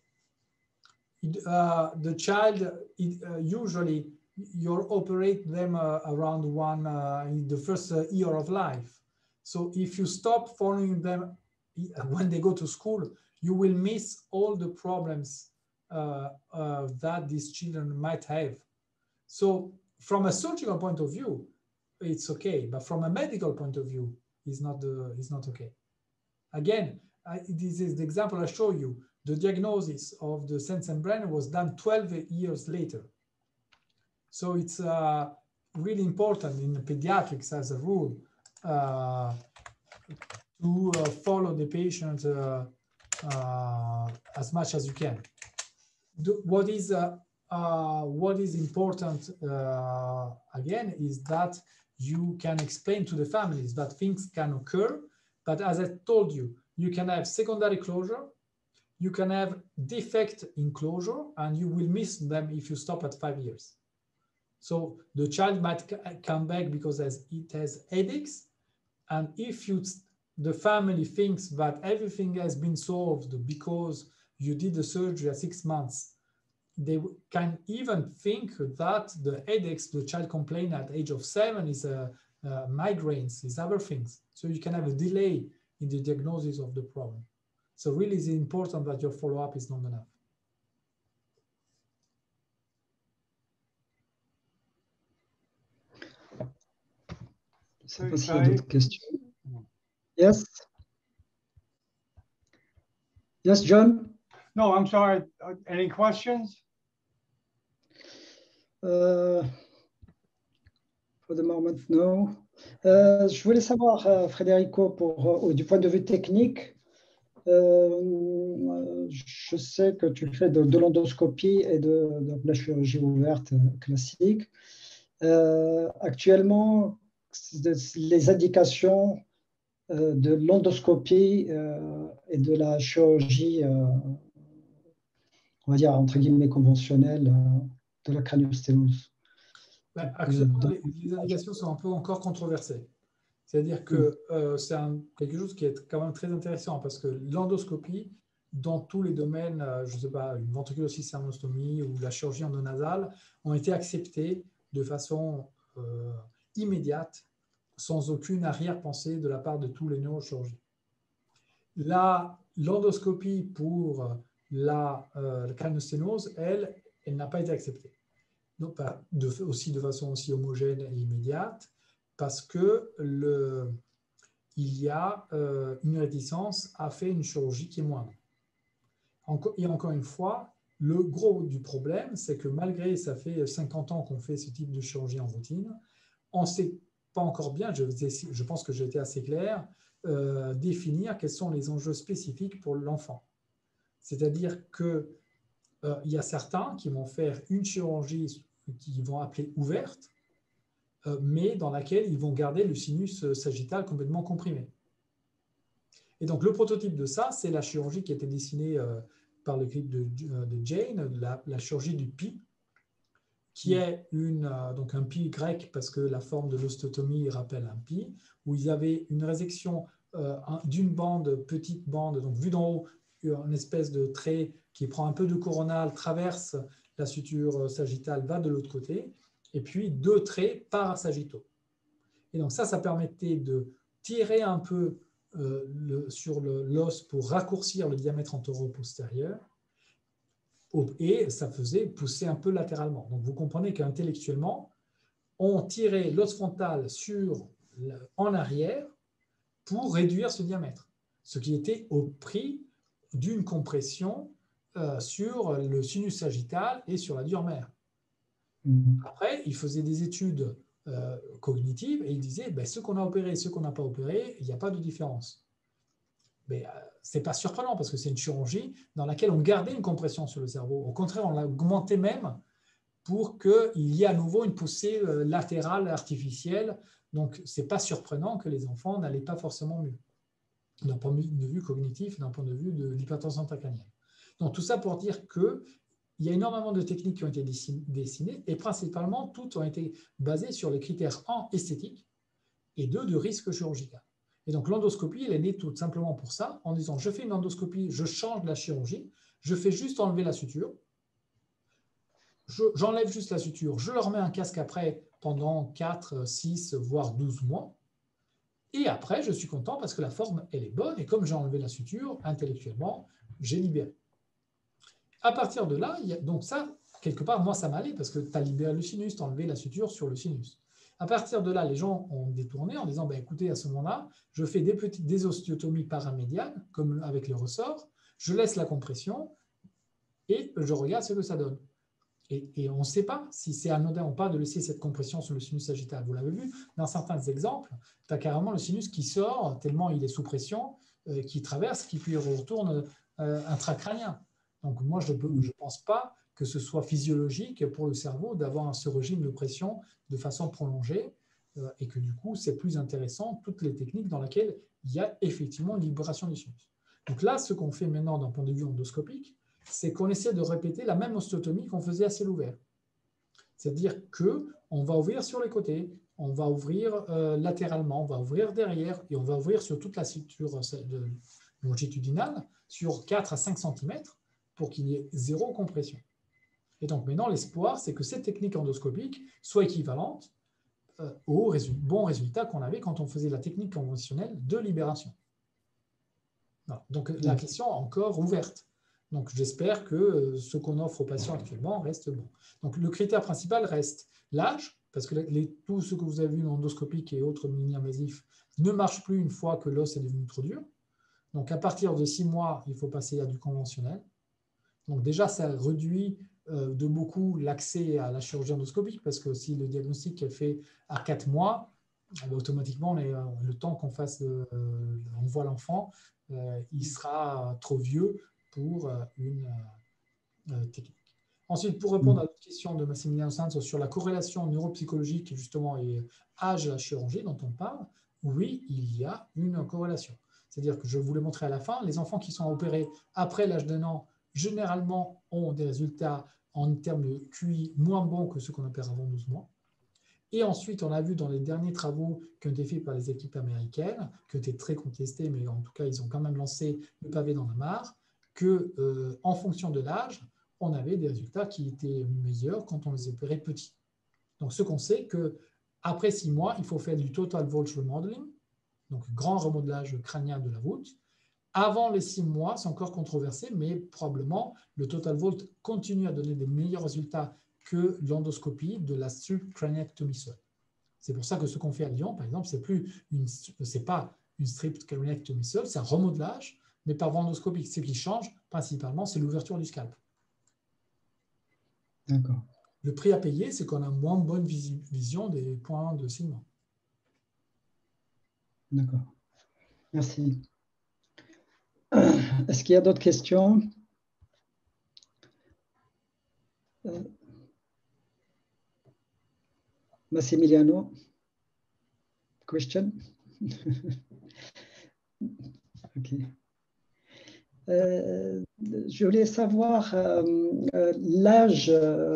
The child, usually you operate them around in the first year of life. So if you stop following them when they go to school, you will miss all the problems that these children might have. So from a surgical point of view, it's okay, but from a medical point of view, it's not okay. Again, this is the example I show you. The diagnosis of the sense and brain was done 12 years later. So it's really important in pediatrics as a rule to follow the patient as much as you can. What is important again is that you can explain to the families that things can occur, but as I told you, you can have secondary closure, you can have defect in closure and you will miss them if you stop at 5 years. So the child might come back because it has headaches, and if the family thinks that everything has been solved because you did the surgery at 6 months, they can even think that the headaches the child complained at the age of 7 is migraines, is other things. So you can have a delay in the diagnosis of the problem. So really it's important that your follow-up is long enough. Je ne sais pas s'il y a d'autres questions. Yes? Yes, John? No, I'm sorry. Any questions? For the moment, no. Je voulais savoir, Federico, du point de vue technique, je sais que tu fais de l'endoscopie et de la chirurgie ouverte classique. Actuellement, les indications de l'endoscopie et de la chirurgie, on va dire, entre guillemets, conventionnelle de la craniosténose. Actuellement, les indications sont un peu encore controversées. C'est-à-dire que c'est quelque chose qui est quand même très intéressant parce que l'endoscopie, dans tous les domaines, je ne sais pas, une ventriculocysternostomie ou la chirurgie endonasale, ont été acceptées de façon immédiate, sans aucune arrière-pensée de la part de tous les neurochirurgiens. L'endoscopie pour la craniosténose, elle n'a pas été acceptée. Donc, aussi de façon aussi homogène et immédiate, parce que il y a une réticence à faire une chirurgie qui est moindre. Et encore une fois, le gros du problème, c'est que malgré ça fait 50 ans qu'on fait ce type de chirurgie en routine, on ne sait pas encore bien, je pense que j'ai été assez clair, définir quels sont les enjeux spécifiques pour l'enfant. C'est-à-dire qu'il y a certains qui vont faire une chirurgie qu'ils vont appeler ouverte, mais dans laquelle ils vont garder le sinus sagittal complètement comprimé. Et donc, le prototype de ça, c'est la chirurgie qui a été dessinée par le clip de Jane, la chirurgie du PI, qui est donc un PI grec parce que la forme de l'ostéotomie rappelle un PI, où il y avait une résection d'une petite bande, donc vue d'en haut, une espèce de trait qui prend un peu de coronal, traverse la suture sagittale, va de l'autre côté, et puis 2 traits parasagittaux. Et donc ça permettait de tirer un peu sur l'os pour raccourcir le diamètre antérieur-postérieur, et ça faisait pousser un peu latéralement. Donc vous comprenez qu'intellectuellement, on tirait l'os frontal en arrière pour réduire ce diamètre, ce qui était au prix d'une compression sur le sinus sagittal et sur la dure mère. Après, il faisait des études cognitives et il disait ce qu'on a opéré et ce qu'on n'a pas opéré, il n'y a pas de différence. Mais ce n'est pas surprenant parce que c'est une chirurgie dans laquelle on gardait une compression sur le cerveau. Au contraire, on l'a augmenté même pour qu'il y ait à nouveau une poussée latérale artificielle. Donc, ce n'est pas surprenant que les enfants n'allaient pas forcément mieux, d'un point de vue cognitif, d'un point de vue de l'hypertension intracrânienne. Donc, tout ça pour dire qu'il y a énormément de techniques qui ont été dessinées et principalement, toutes ont été basées sur les critères 1, esthétiques et 2, de risque chirurgical. Et donc, l'endoscopie, elle est née tout simplement pour ça, en disant, je fais une endoscopie, je change la chirurgie, je fais juste enlever la suture, j'enlève juste la suture, je leur remets un casque après pendant 4, 6, voire 12 mois, et après, je suis content parce que la forme, elle est bonne, et comme j'ai enlevé la suture, intellectuellement, j'ai libéré. À partir de là, donc ça, quelque part, moi, ça m'allait parce que tu as libéré le sinus, tu as enlevé la suture sur le sinus. À partir de là, les gens ont détourné en disant, écoutez, à ce moment-là, je fais des ostéotomies paramédianes, comme avec le ressort, je laisse la compression et je regarde ce que ça donne. Et on ne sait pas si c'est anodin ou pas de laisser cette compression sur le sinus sagittal. Vous l'avez vu, dans certains exemples, tu as carrément le sinus qui sort tellement il est sous pression, qui traverse, qui puis retourne intracrânien. Donc moi, je ne pense pas que ce soit physiologique pour le cerveau d'avoir ce régime de pression de façon prolongée et que du coup, c'est plus intéressant toutes les techniques dans lesquelles il y a effectivement une libération du sinus. Donc là, ce qu'on fait maintenant d'un point de vue endoscopique, c'est qu'on essaie de répéter la même osteotomie qu'on faisait à ciel ouvert. C'est-à-dire qu'on va ouvrir sur les côtés, on va ouvrir latéralement, on va ouvrir derrière et on va ouvrir sur toute la structure longitudinale sur 4 à 5 cm pour qu'il y ait zéro compression. Et donc maintenant, l'espoir, c'est que cette technique endoscopique soit équivalente au bon résultat qu'on avait quand on faisait la technique conventionnelle de libération. Voilà. Donc la question est encore ouverte. Donc j'espère que ce qu'on offre aux patients actuellement reste bon. Donc le critère principal reste l'âge, parce que tout ce que vous avez vu en endoscopique et autres mini-invasifs ne marche plus une fois que l'os est devenu trop dur. Donc à partir de 6 mois, il faut passer à du conventionnel. Donc déjà, ça réduit de beaucoup l'accès à la chirurgie endoscopique, parce que si le diagnostic est fait à 4 mois, automatiquement, le temps qu'on on voit l'enfant, il sera trop vieux pour une technique. Ensuite, pour répondre à la question de Massimiliano Sanz sur la corrélation neuropsychologique justement et âge de la chirurgie dont on parle, oui, il y a une corrélation. C'est-à-dire que je vous l'ai montré à la fin, les enfants qui sont opérés après l'âge d'un an, généralement, ont des résultats en termes de QI moins bons que ceux qu'on opère avant 12 mois. Et ensuite, on a vu dans les derniers travaux qui ont été faits par les équipes américaines, qui ont été très contestés, mais en tout cas, ils ont quand même lancé le pavé dans la mare, qu'en fonction de l'âge, on avait des résultats qui étaient meilleurs quand on les opérait petits. Donc, ce qu'on sait, qu'après 6 mois, il faut faire du total volte remodeling, donc grand remodelage crânien de la voûte. Avant les 6 mois, c'est encore controversé, mais probablement le total volte continue à donner des meilleurs résultats que l'endoscopie de la strip craniectomy seule. C'est pour ça que ce qu'on fait à Lyon, par exemple, c'est pas une strip craniectomy seule, c'est un remodelage, mais par voie endoscopique. Ce qui change principalement, c'est l'ouverture du scalp. D'accord. Le prix à payer, c'est qu'on a moins bonne vision des points de saignement. D'accord. Merci. Est-ce qu'il y a d'autres questions? Massimiliano, question? Ok. Je voulais savoir l'âge,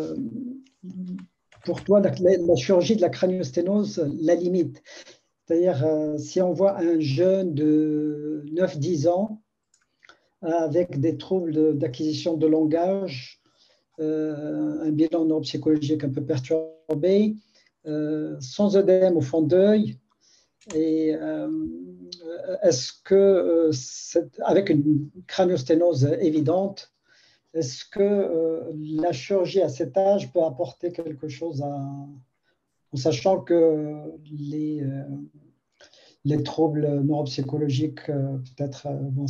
pour toi, la chirurgie de la craniosténose, la limite. C'est-à-dire, si on voit un jeune de 9-10 ans avec des troubles d'acquisition de langage, un bilan neuropsychologique un peu perturbé, sans œdème au fond d'œil, et est-ce que, avec une craniosténose évidente, est-ce que la chirurgie à cet âge peut apporter quelque chose en sachant que les troubles neuropsychologiques peut-être vont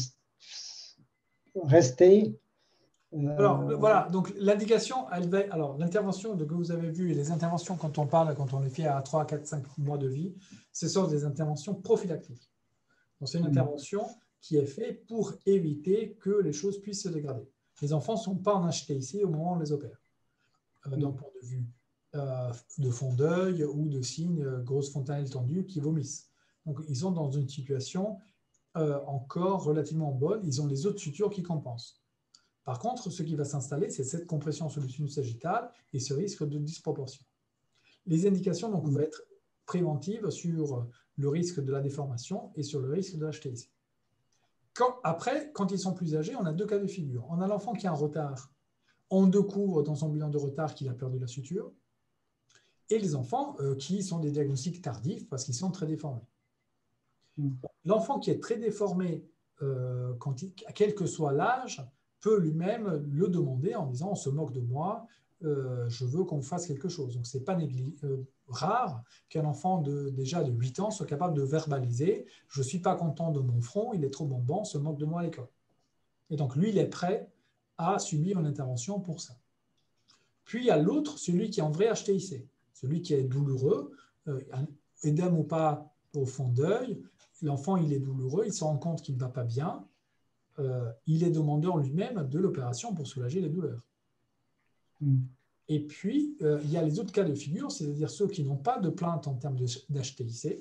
rester? Alors voilà, donc l'indication, alors l'intervention que vous avez vue et les interventions quand on les fait à 3, 4, 5 mois de vie, ce sont des interventions prophylactiques. Donc c'est une intervention qui est faite pour éviter que les choses puissent se dégrader. Les enfants ne sont pas en HTIC au moment où on les opère, d'un point de vue de fond d'œil ou de signes grosse fontanelle tendue qui vomissent. Donc ils sont dans une situation encore relativement bonne, ils ont les autres sutures qui compensent. Par contre, ce qui va s'installer, c'est cette compression sur le sinus sagittal et ce risque de disproportion. Les indications donc, vont être préventives sur le risque de la déformation et sur le risque de l'HTIC. Après, quand ils sont plus âgés, on a 2 cas de figure. On a l'enfant qui a un retard, on découvre dans son bilan de retard qu'il a perdu la suture, et les enfants qui sont des diagnostics tardifs parce qu'ils sont très déformés. L'enfant qui est très déformé, quel que soit l'âge, peut lui-même le demander en disant « on se moque de moi, je veux qu'on fasse quelque chose ». Donc, ce n'est pas rare qu'un enfant déjà de 8 ans soit capable de verbaliser « je ne suis pas content de mon front, il est trop bombant, on se moque de moi à l'école ». Et donc, lui, il est prêt à subir une intervention pour ça. Puis, il y a l'autre, celui qui est en vrai HTIC, celui qui est douloureux, édème ou pas au fond d'œil, l'enfant, il est douloureux, il se rend compte qu'il ne va pas bien, il est demandeur lui-même de l'opération pour soulager les douleurs. Et puis, il y a les autres cas de figure, c'est-à-dire ceux qui n'ont pas de plainte en termes d'HTIC,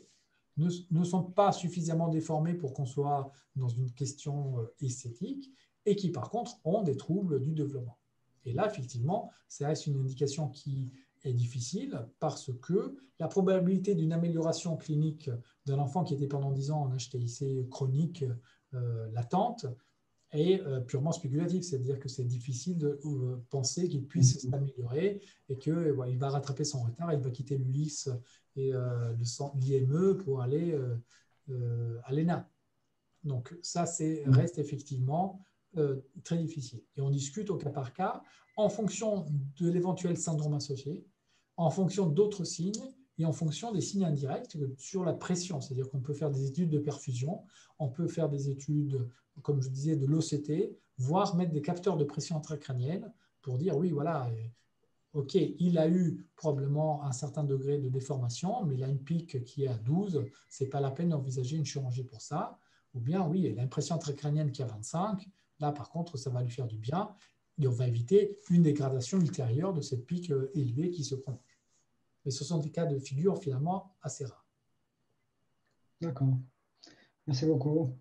ne sont pas suffisamment déformés pour qu'on soit dans une question esthétique et qui, par contre, ont des troubles du développement. Et là, effectivement, ça reste une indication qui est difficile parce que la probabilité d'une amélioration clinique d'un enfant qui était pendant 10 ans en HTIC chronique latente est purement spéculative, c'est-à-dire que c'est difficile de penser qu'il puisse s'améliorer et qu'il va rattraper son retard, il va quitter l'ULIS et l'IME pour aller à l'ENA. Donc ça, reste effectivement très difficile. Et on discute au cas par cas en fonction de l'éventuel syndrome associé, en fonction d'autres signes et en fonction des signes indirects sur la pression. C'est-à-dire qu'on peut faire des études de perfusion, on peut faire des études, comme je disais, de l'OCT, voire mettre des capteurs de pression intracrânienne pour dire, oui, voilà, OK, il a eu probablement un certain degré de déformation, mais il a une pique qui est à 12, ce n'est pas la peine d'envisager une chirurgie pour ça. Ou bien, oui, il a une pression intracrânienne qui est à 25, là, par contre, ça va lui faire du bien, et on va éviter une dégradation ultérieure de cette pique élevée qui se prolonge. Mais ce sont des cas de figure finalement assez rares. D'accord. Merci beaucoup.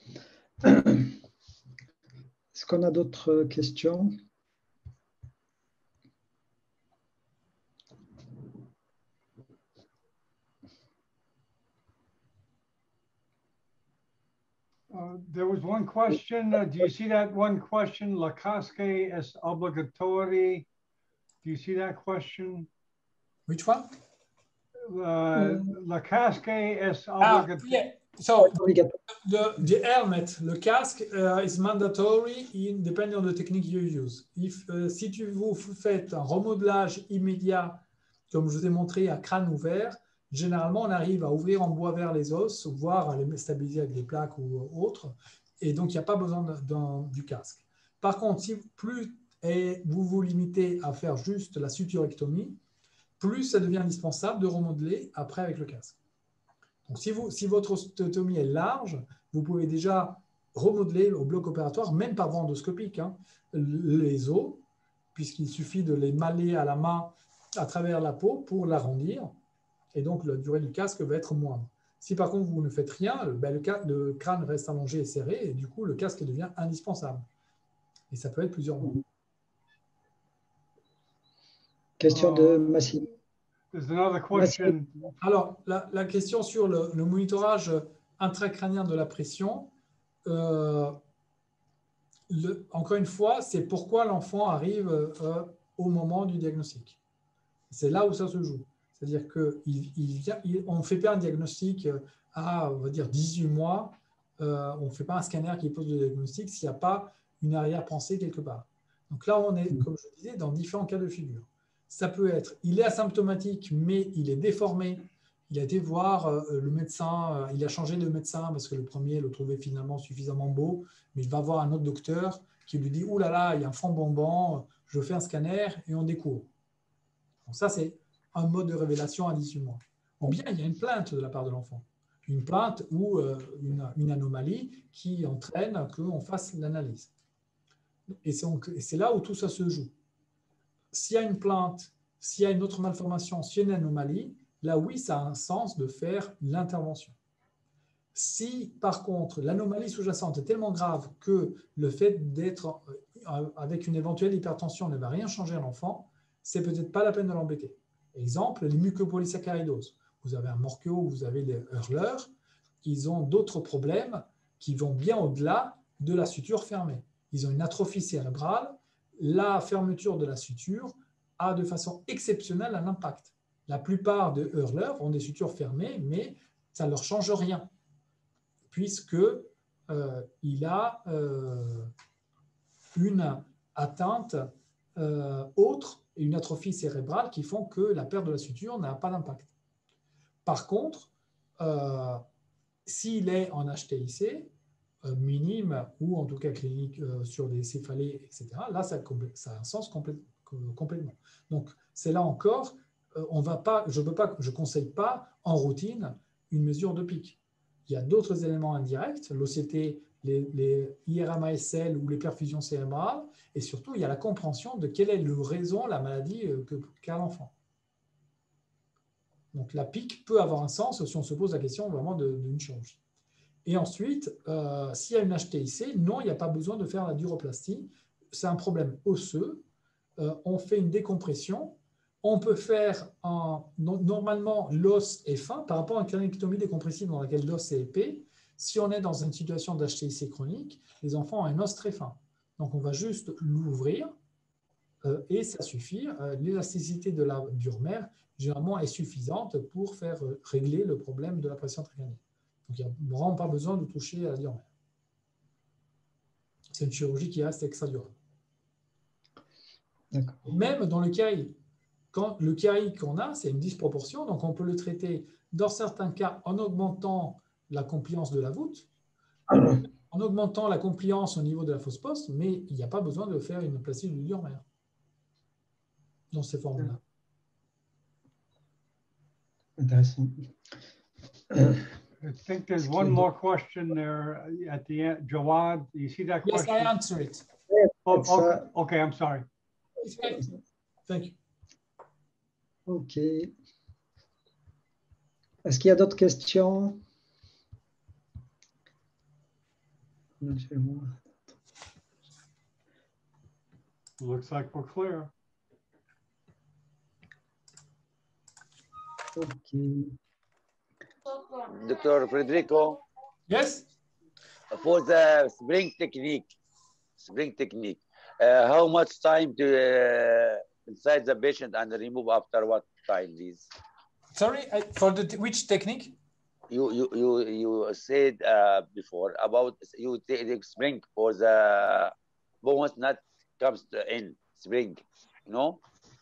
Est-ce qu'on a d'autres questions? There was one question. Do you see that one question? La casque es obligatory. Do you see that question? Which one? La casque es obligatory. Yeah. So the helmet, le casque, is mandatory depending on the technique you use. Si vous faites un remodelage immédiat, comme je vous ai montré à crâne ouvert, généralement on arrive à ouvrir en bois vert les os, voire à les stabiliser avec des plaques ou autres, et donc il n'y a pas besoin du casque. Par contre, si plus vous vous limitez à faire juste la suturectomie, plus ça devient indispensable de remodeler après avec le casque. Donc, si votre osteotomie est large, vous pouvez déjà remodeler au bloc opératoire, même par voie endoscopique, les os, puisqu'il suffit de les maler à la main à travers la peau pour l'arrondir, et donc la durée du casque va être moindre. Si par contre vous ne faites rien, le crâne reste allongé et serré, et du coup le casque devient indispensable. Et ça peut être plusieurs mois. Question de Massimo. There's another question. Alors, la question sur le monitorage intracrânien de la pression, encore une fois, c'est pourquoi l'enfant arrive au moment du diagnostic. C'est là où ça se joue. C'est-à-dire qu'on ne fait pas un diagnostic à, on va dire, 18 mois, on ne fait pas un scanner qui pose le diagnostic s'il n'y a pas une arrière-pensée quelque part. Donc là, on est, comme je disais, dans différents cas de figure. Ça peut être, il est asymptomatique, mais il est déformé. Il a été voir le médecin, il a changé de médecin parce que le premier le trouvait finalement suffisamment beau, mais il va voir un autre docteur qui lui dit « Ouh là là, il y a un fond bonbon, je fais un scanner et on découvre. » Donc ça, c'est un mode de révélation à 18 mois. Ou bien il y a une plainte de la part de l'enfant. Une plainte ou une anomalie qui entraîne qu'on fasse l'analyse. Et c'est là où tout ça se joue. S'il y a une plainte, s'il y a une autre malformation, s'il y a une anomalie, là oui, ça a un sens de faire l'intervention. Si par contre l'anomalie sous-jacente est tellement grave que le fait d'être avec une éventuelle hypertension ne va rien changer à l'enfant, c'est peut-être pas la peine de l'embêter. Exemple, les mucopolysaccharidoses. Vous avez un morqueau, vous avez les hurleurs, ils ont d'autres problèmes qui vont bien au-delà de la suture fermée. Ils ont une atrophie cérébrale. La fermeture de la suture a de façon exceptionnelle un impact. La plupart des hurleurs ont des sutures fermées, mais ça ne leur change rien, puisqu'il a une atteinte autre et une atrophie cérébrale qui font que la perte de la suture n'a pas d'impact. Par contre, s'il est en HTIC, minime ou en tout cas clinique sur des céphalées, etc., là, ça a un sens complètement. Donc, c'est là encore, je ne conseille pas en routine une mesure de pic. Il y a d'autres éléments indirects, l'OCT, les IRM-ASL ou les perfusions cérébrales, et surtout, il y a la compréhension de quelle est la raison, la maladie qu'a l'enfant. Donc la pique peut avoir un sens si on se pose la question vraiment d'une chirurgie. Et ensuite, s'il y a une HTIC, non, il n'y a pas besoin de faire la duroplastie. C'est un problème osseux. On fait une décompression. On peut faire normalement l'os est fin par rapport à une crâniectomie décompressive dans laquelle l'os est épais. Si on est dans une situation d'HTIC chronique, les enfants ont un os très fin. Donc on va juste l'ouvrir et ça suffit. L'élasticité de la dure-mère généralement est suffisante pour faire régler le problème de la pression trachéenne. Donc il n'y a vraiment pas besoin de toucher à la dure-mère. C'est une chirurgie qui reste extradurale. Même dans le KI, quand le KI qu'on a, c'est une disproportion, donc on peut le traiter dans certains cas en augmentant la compliance de la voûte, en augmentant la compliance au niveau de la fosse poste, mais il n'y a pas besoin de faire une plastie de dure-mère dans ces formes-là. Intéressant. I think there's one more question there at the end. Jawad, you see that question? Yes, I answer it. Oh, okay, I'm sorry. Thank you. OK. Est-ce qu'il y a d'autres questions? Looks like we're clear. OK. Dr. Federico, Yes? for the spring technique, how much time to inside the patient and remove after what time, please? Sorry, for which technique? You said before about you take the spring for the bones not comes in spring, you know?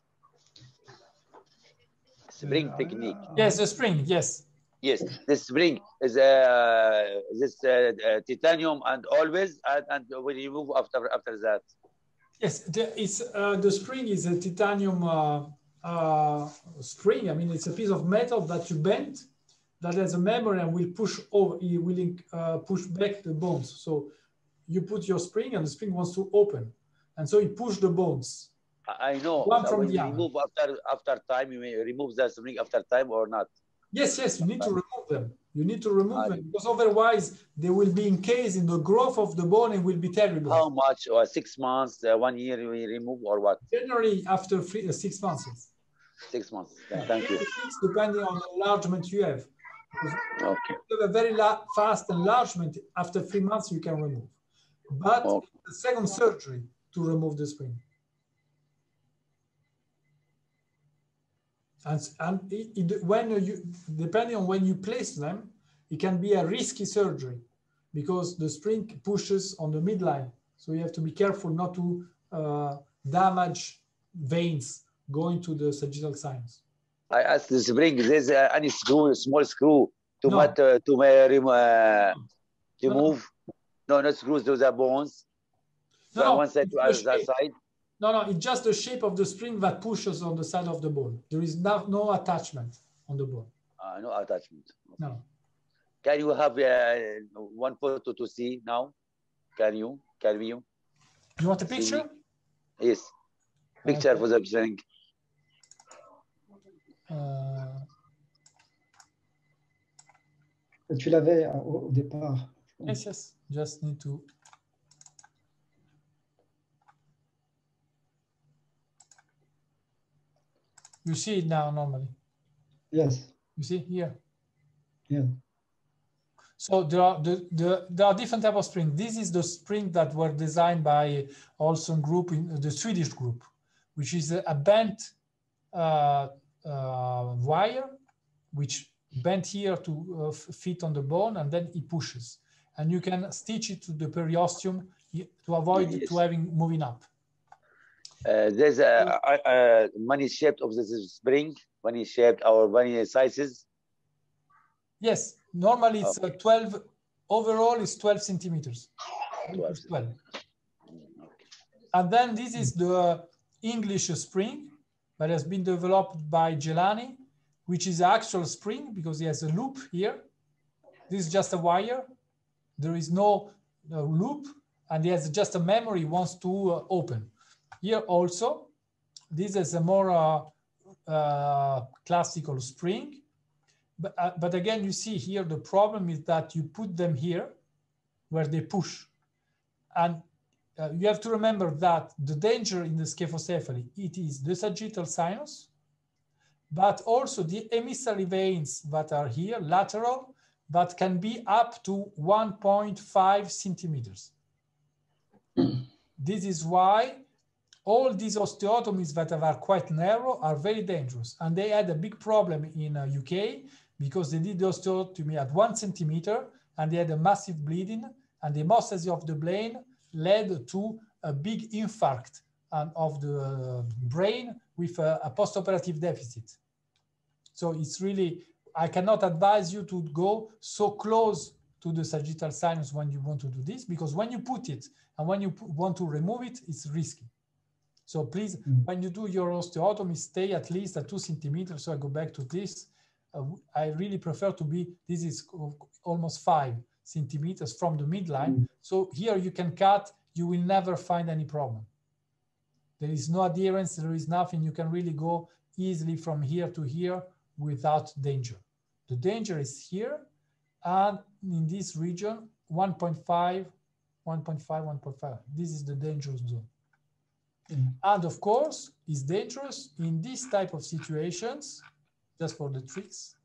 Spring technique. Yes, the spring, yes. Yes, the spring is this titanium and always and we remove after that. Yes, the spring is a titanium spring. I mean, it's a piece of metal that you bend that has a memory and will push over. It will push back the bones. So you put your spring and the spring wants to open, and so it pushes the bones. I know. One from when the you other. remove after time, you may remove the spring after time or not. Yes, yes, you need to remove them. You need to remove them because otherwise they will be encased in the growth of the bone and will be terrible. How much? Or 6 months, 1 year we remove or what? Generally, after 6 months. 6 months. Thank you. Depending on the enlargement you have. Okay. If you have a very fast enlargement, after 3 months you can remove. But the second surgery to remove the spring. And when you, depending on when you place them, it can be a risky surgery because the spring pushes on the midline. So you have to be careful not to damage veins going to the sagittal sinus. I asked the spring, there's any screw, small screw to No. move? No, not screws, those are bones. No, one side to the other side. No, it's just the shape of the spring that pushes on the side of the bone. There is no attachment on the bone. No attachment. No. Can you have one photo to see now? Can you? You want a picture? Yes. Picture for the spring. Tu l'avais au départ. Yes, yes. Just need to. You see it now normally. Yes. You see here. Yeah. So there are different types of spring. This is the spring that were designed by Olson Group, in the Swedish group, which is a bent wire, which bent here to fit on the bone, and then it pushes. And you can stitch it to the periosteum to avoid to having moving up. There's many shapes of the spring, many shaped or many sizes. Yes, normally it's 12. Overall, it's 12 centimeters. 12. And then this is the English spring that has been developed by Gelani, which is actual spring because he has a loop here. This is just a wire. There is no loop, and he has just a memory he wants to open. Here also, this is a more classical spring But again, you see here, the problem is that you put them here where they push. And you have to remember that the danger in the scephocephaly, it is the sagittal sinus, but also the emissary veins that are here, lateral, that can be up to 1.5 centimeters. This is why all these osteotomies that are quite narrow are very dangerous. And they had a big problem in UK because they did the osteotomy at 1 centimeter and they had a massive bleeding, and the hemostasis of the brain led to a big infarct of the brain with a postoperative deficit. So it's really, I cannot advise you to go so close to the sagittal sinus when you want to do this, because when you put it and when you want to remove it, it's risky. So please, when you do your osteotomy, stay at least at 2 centimeters. So I go back to this. I really prefer to be, this is almost 5 centimeters from the midline. So here you can cut, you will never find any problem. There is no adherence, there is nothing. You can really go easily from here to here without danger. The danger is here and in this region, 1.5. This is the dangerous zone. And of course, it's dangerous in this type of situations, just for the tricks.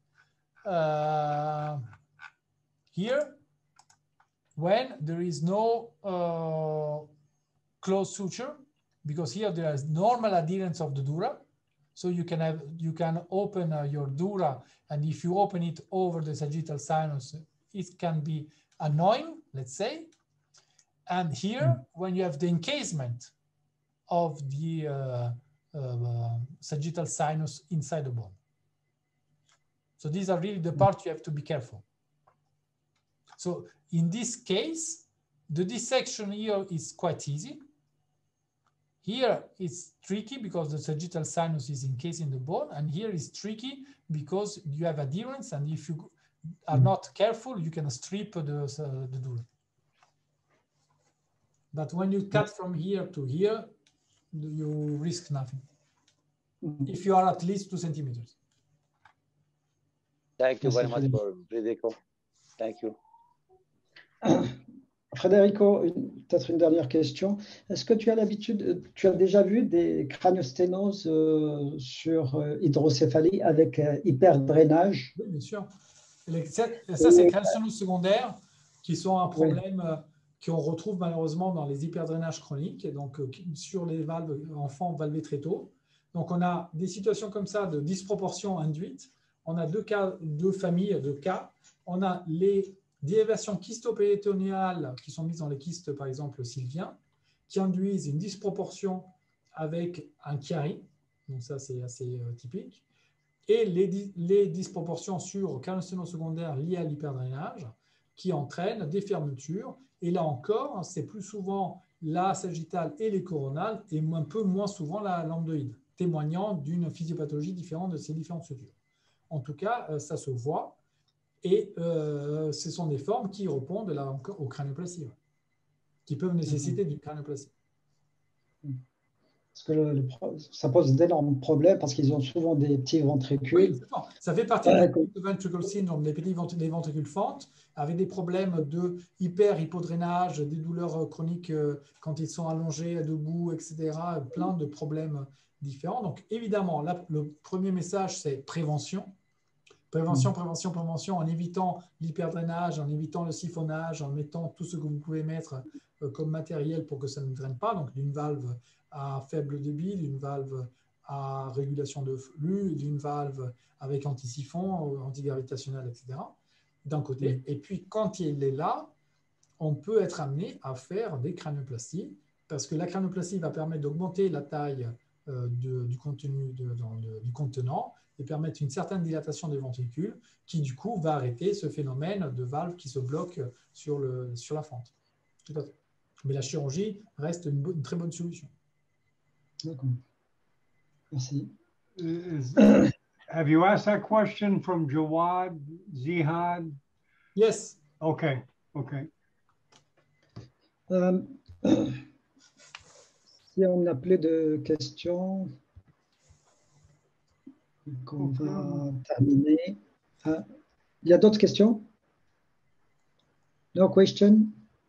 Here, when there is no closed suture, because here there is normal adherence of the dura. So you can open your dura, and if you open it over the sagittal sinus, it can be annoying, let's say. And here, when you have the encasement of the sagittal sinus inside the bone. So these are really the parts you have to be careful. So in this case, the dissection here is quite easy. Here it's tricky because the sagittal sinus is encased in the bone, and here is tricky because you have adherence, and if you are not careful, you can strip the dura. But when you cut from here to here, you risk nothing. If you are at least 2 centimeters. Thank you very much for Federico. Thank you. Federico, peut-être une dernière question. Est-ce que tu as l'habitude, tu as déjà vu des craniosténoses sur hydrocéphalie avec hyperdrainage? Oui, bien sûr. Ça, c'est les craniosténoses secondaires qui sont un problème qu'on retrouve malheureusement dans les hyperdrainages chroniques, et donc sur les valves enfants valvés très tôt. Donc on a des situations comme ça de disproportion induite. On a deux familles de cas. On a les déviations kystopéritonéales qui sont mises dans les kystes, par exemple sylviens, qui induisent une disproportion avec un chiari. Donc ça, c'est assez typique. Et les disproportions sur craniosténose secondaire liées à l'hyperdrainage qui entraînent des fermetures. Et là encore, c'est plus souvent la sagittale et les coronales et un peu moins souvent la lambdoïde, témoignant d'une physiopathologie différente de ces différentes sutures. En tout cas, ça se voit. Et ce sont des formes qui répondent là encore aux cranioplasties, qui peuvent nécessiter d'une cranioplastie. Parce que ça pose d'énormes problèmes parce qu'ils ont souvent des petits ventricules. Oui, ça fait partie du ventricle syndrome, les ventricules fentes, avec des problèmes de hypodrénage, des douleurs chroniques quand ils sont allongés, debout, etc. Plein de problèmes différents. Donc évidemment, là, le premier message, c'est prévention. Prévention, prévention, prévention, en évitant l'hyperdrainage, en évitant le siphonnage, en mettant tout ce que vous pouvez mettre comme matériel pour que ça ne draine pas, donc d'une valve à faible débit, d'une valve à régulation de flux, d'une valve avec anti-siphon, antigravitationnel, etc. d'un côté. Et puis, quand il est là, on peut être amené à faire des cranioplasties, parce que la cranioplastie va permettre d'augmenter la taille du contenu du contenant et permettre une certaine dilatation des ventricules qui, du coup, va arrêter ce phénomène de valve qui se bloque sur la fente. Tout à fait. Mais la chirurgie reste une très bonne solution. D'accord. Merci. Have you asked that question from Jawad, Zihad? Yes. Okay, okay. Si on n'a plus de questions, on va terminer. Il y a d'autres questions? No question?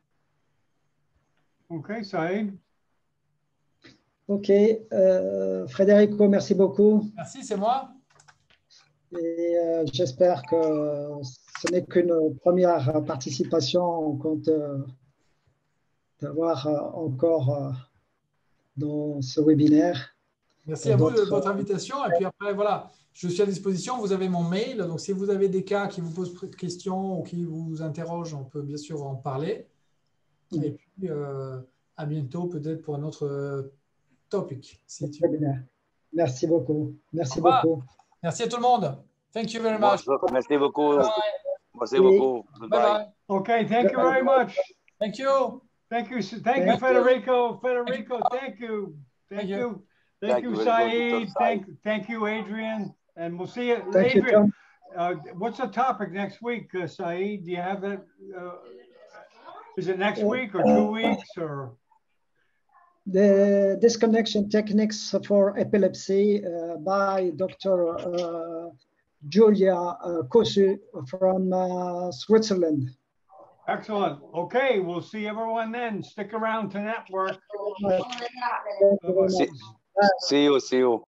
Okay, Saïd. Ok, Frédérico, merci beaucoup. Merci, c'est moi. Et j'espère que ce n'est qu'une première participation. On compte d'avoir encore dans ce webinaire. Merci à vous de votre invitation. Et puis après, voilà, je suis à disposition. Vous avez mon mail. Donc, si vous avez des cas qui vous posent de questions ou qui vous interrogent, on peut bien sûr en parler. Et puis, à bientôt, peut-être pour un autre topic. Si tu... Merci beaucoup. Merci beaucoup. Merci à tout le monde. Thank you very much. Merci beaucoup. Bye. Merci beaucoup. Bye bye. Okay, thank you very much. Thank you. Thank you, Federico. Federico, thank you. Thank you. Thank you, Saeed. Thank you, Adrian. And we'll see you. Thank Adrian, you, what's the topic next week, Saeed? Do you have that? Is it next week or 2 weeks or? The disconnection techniques for epilepsy by Dr. Julia Kosu from Switzerland. Excellent. Okay, we'll see everyone then. Stick around to network. See you.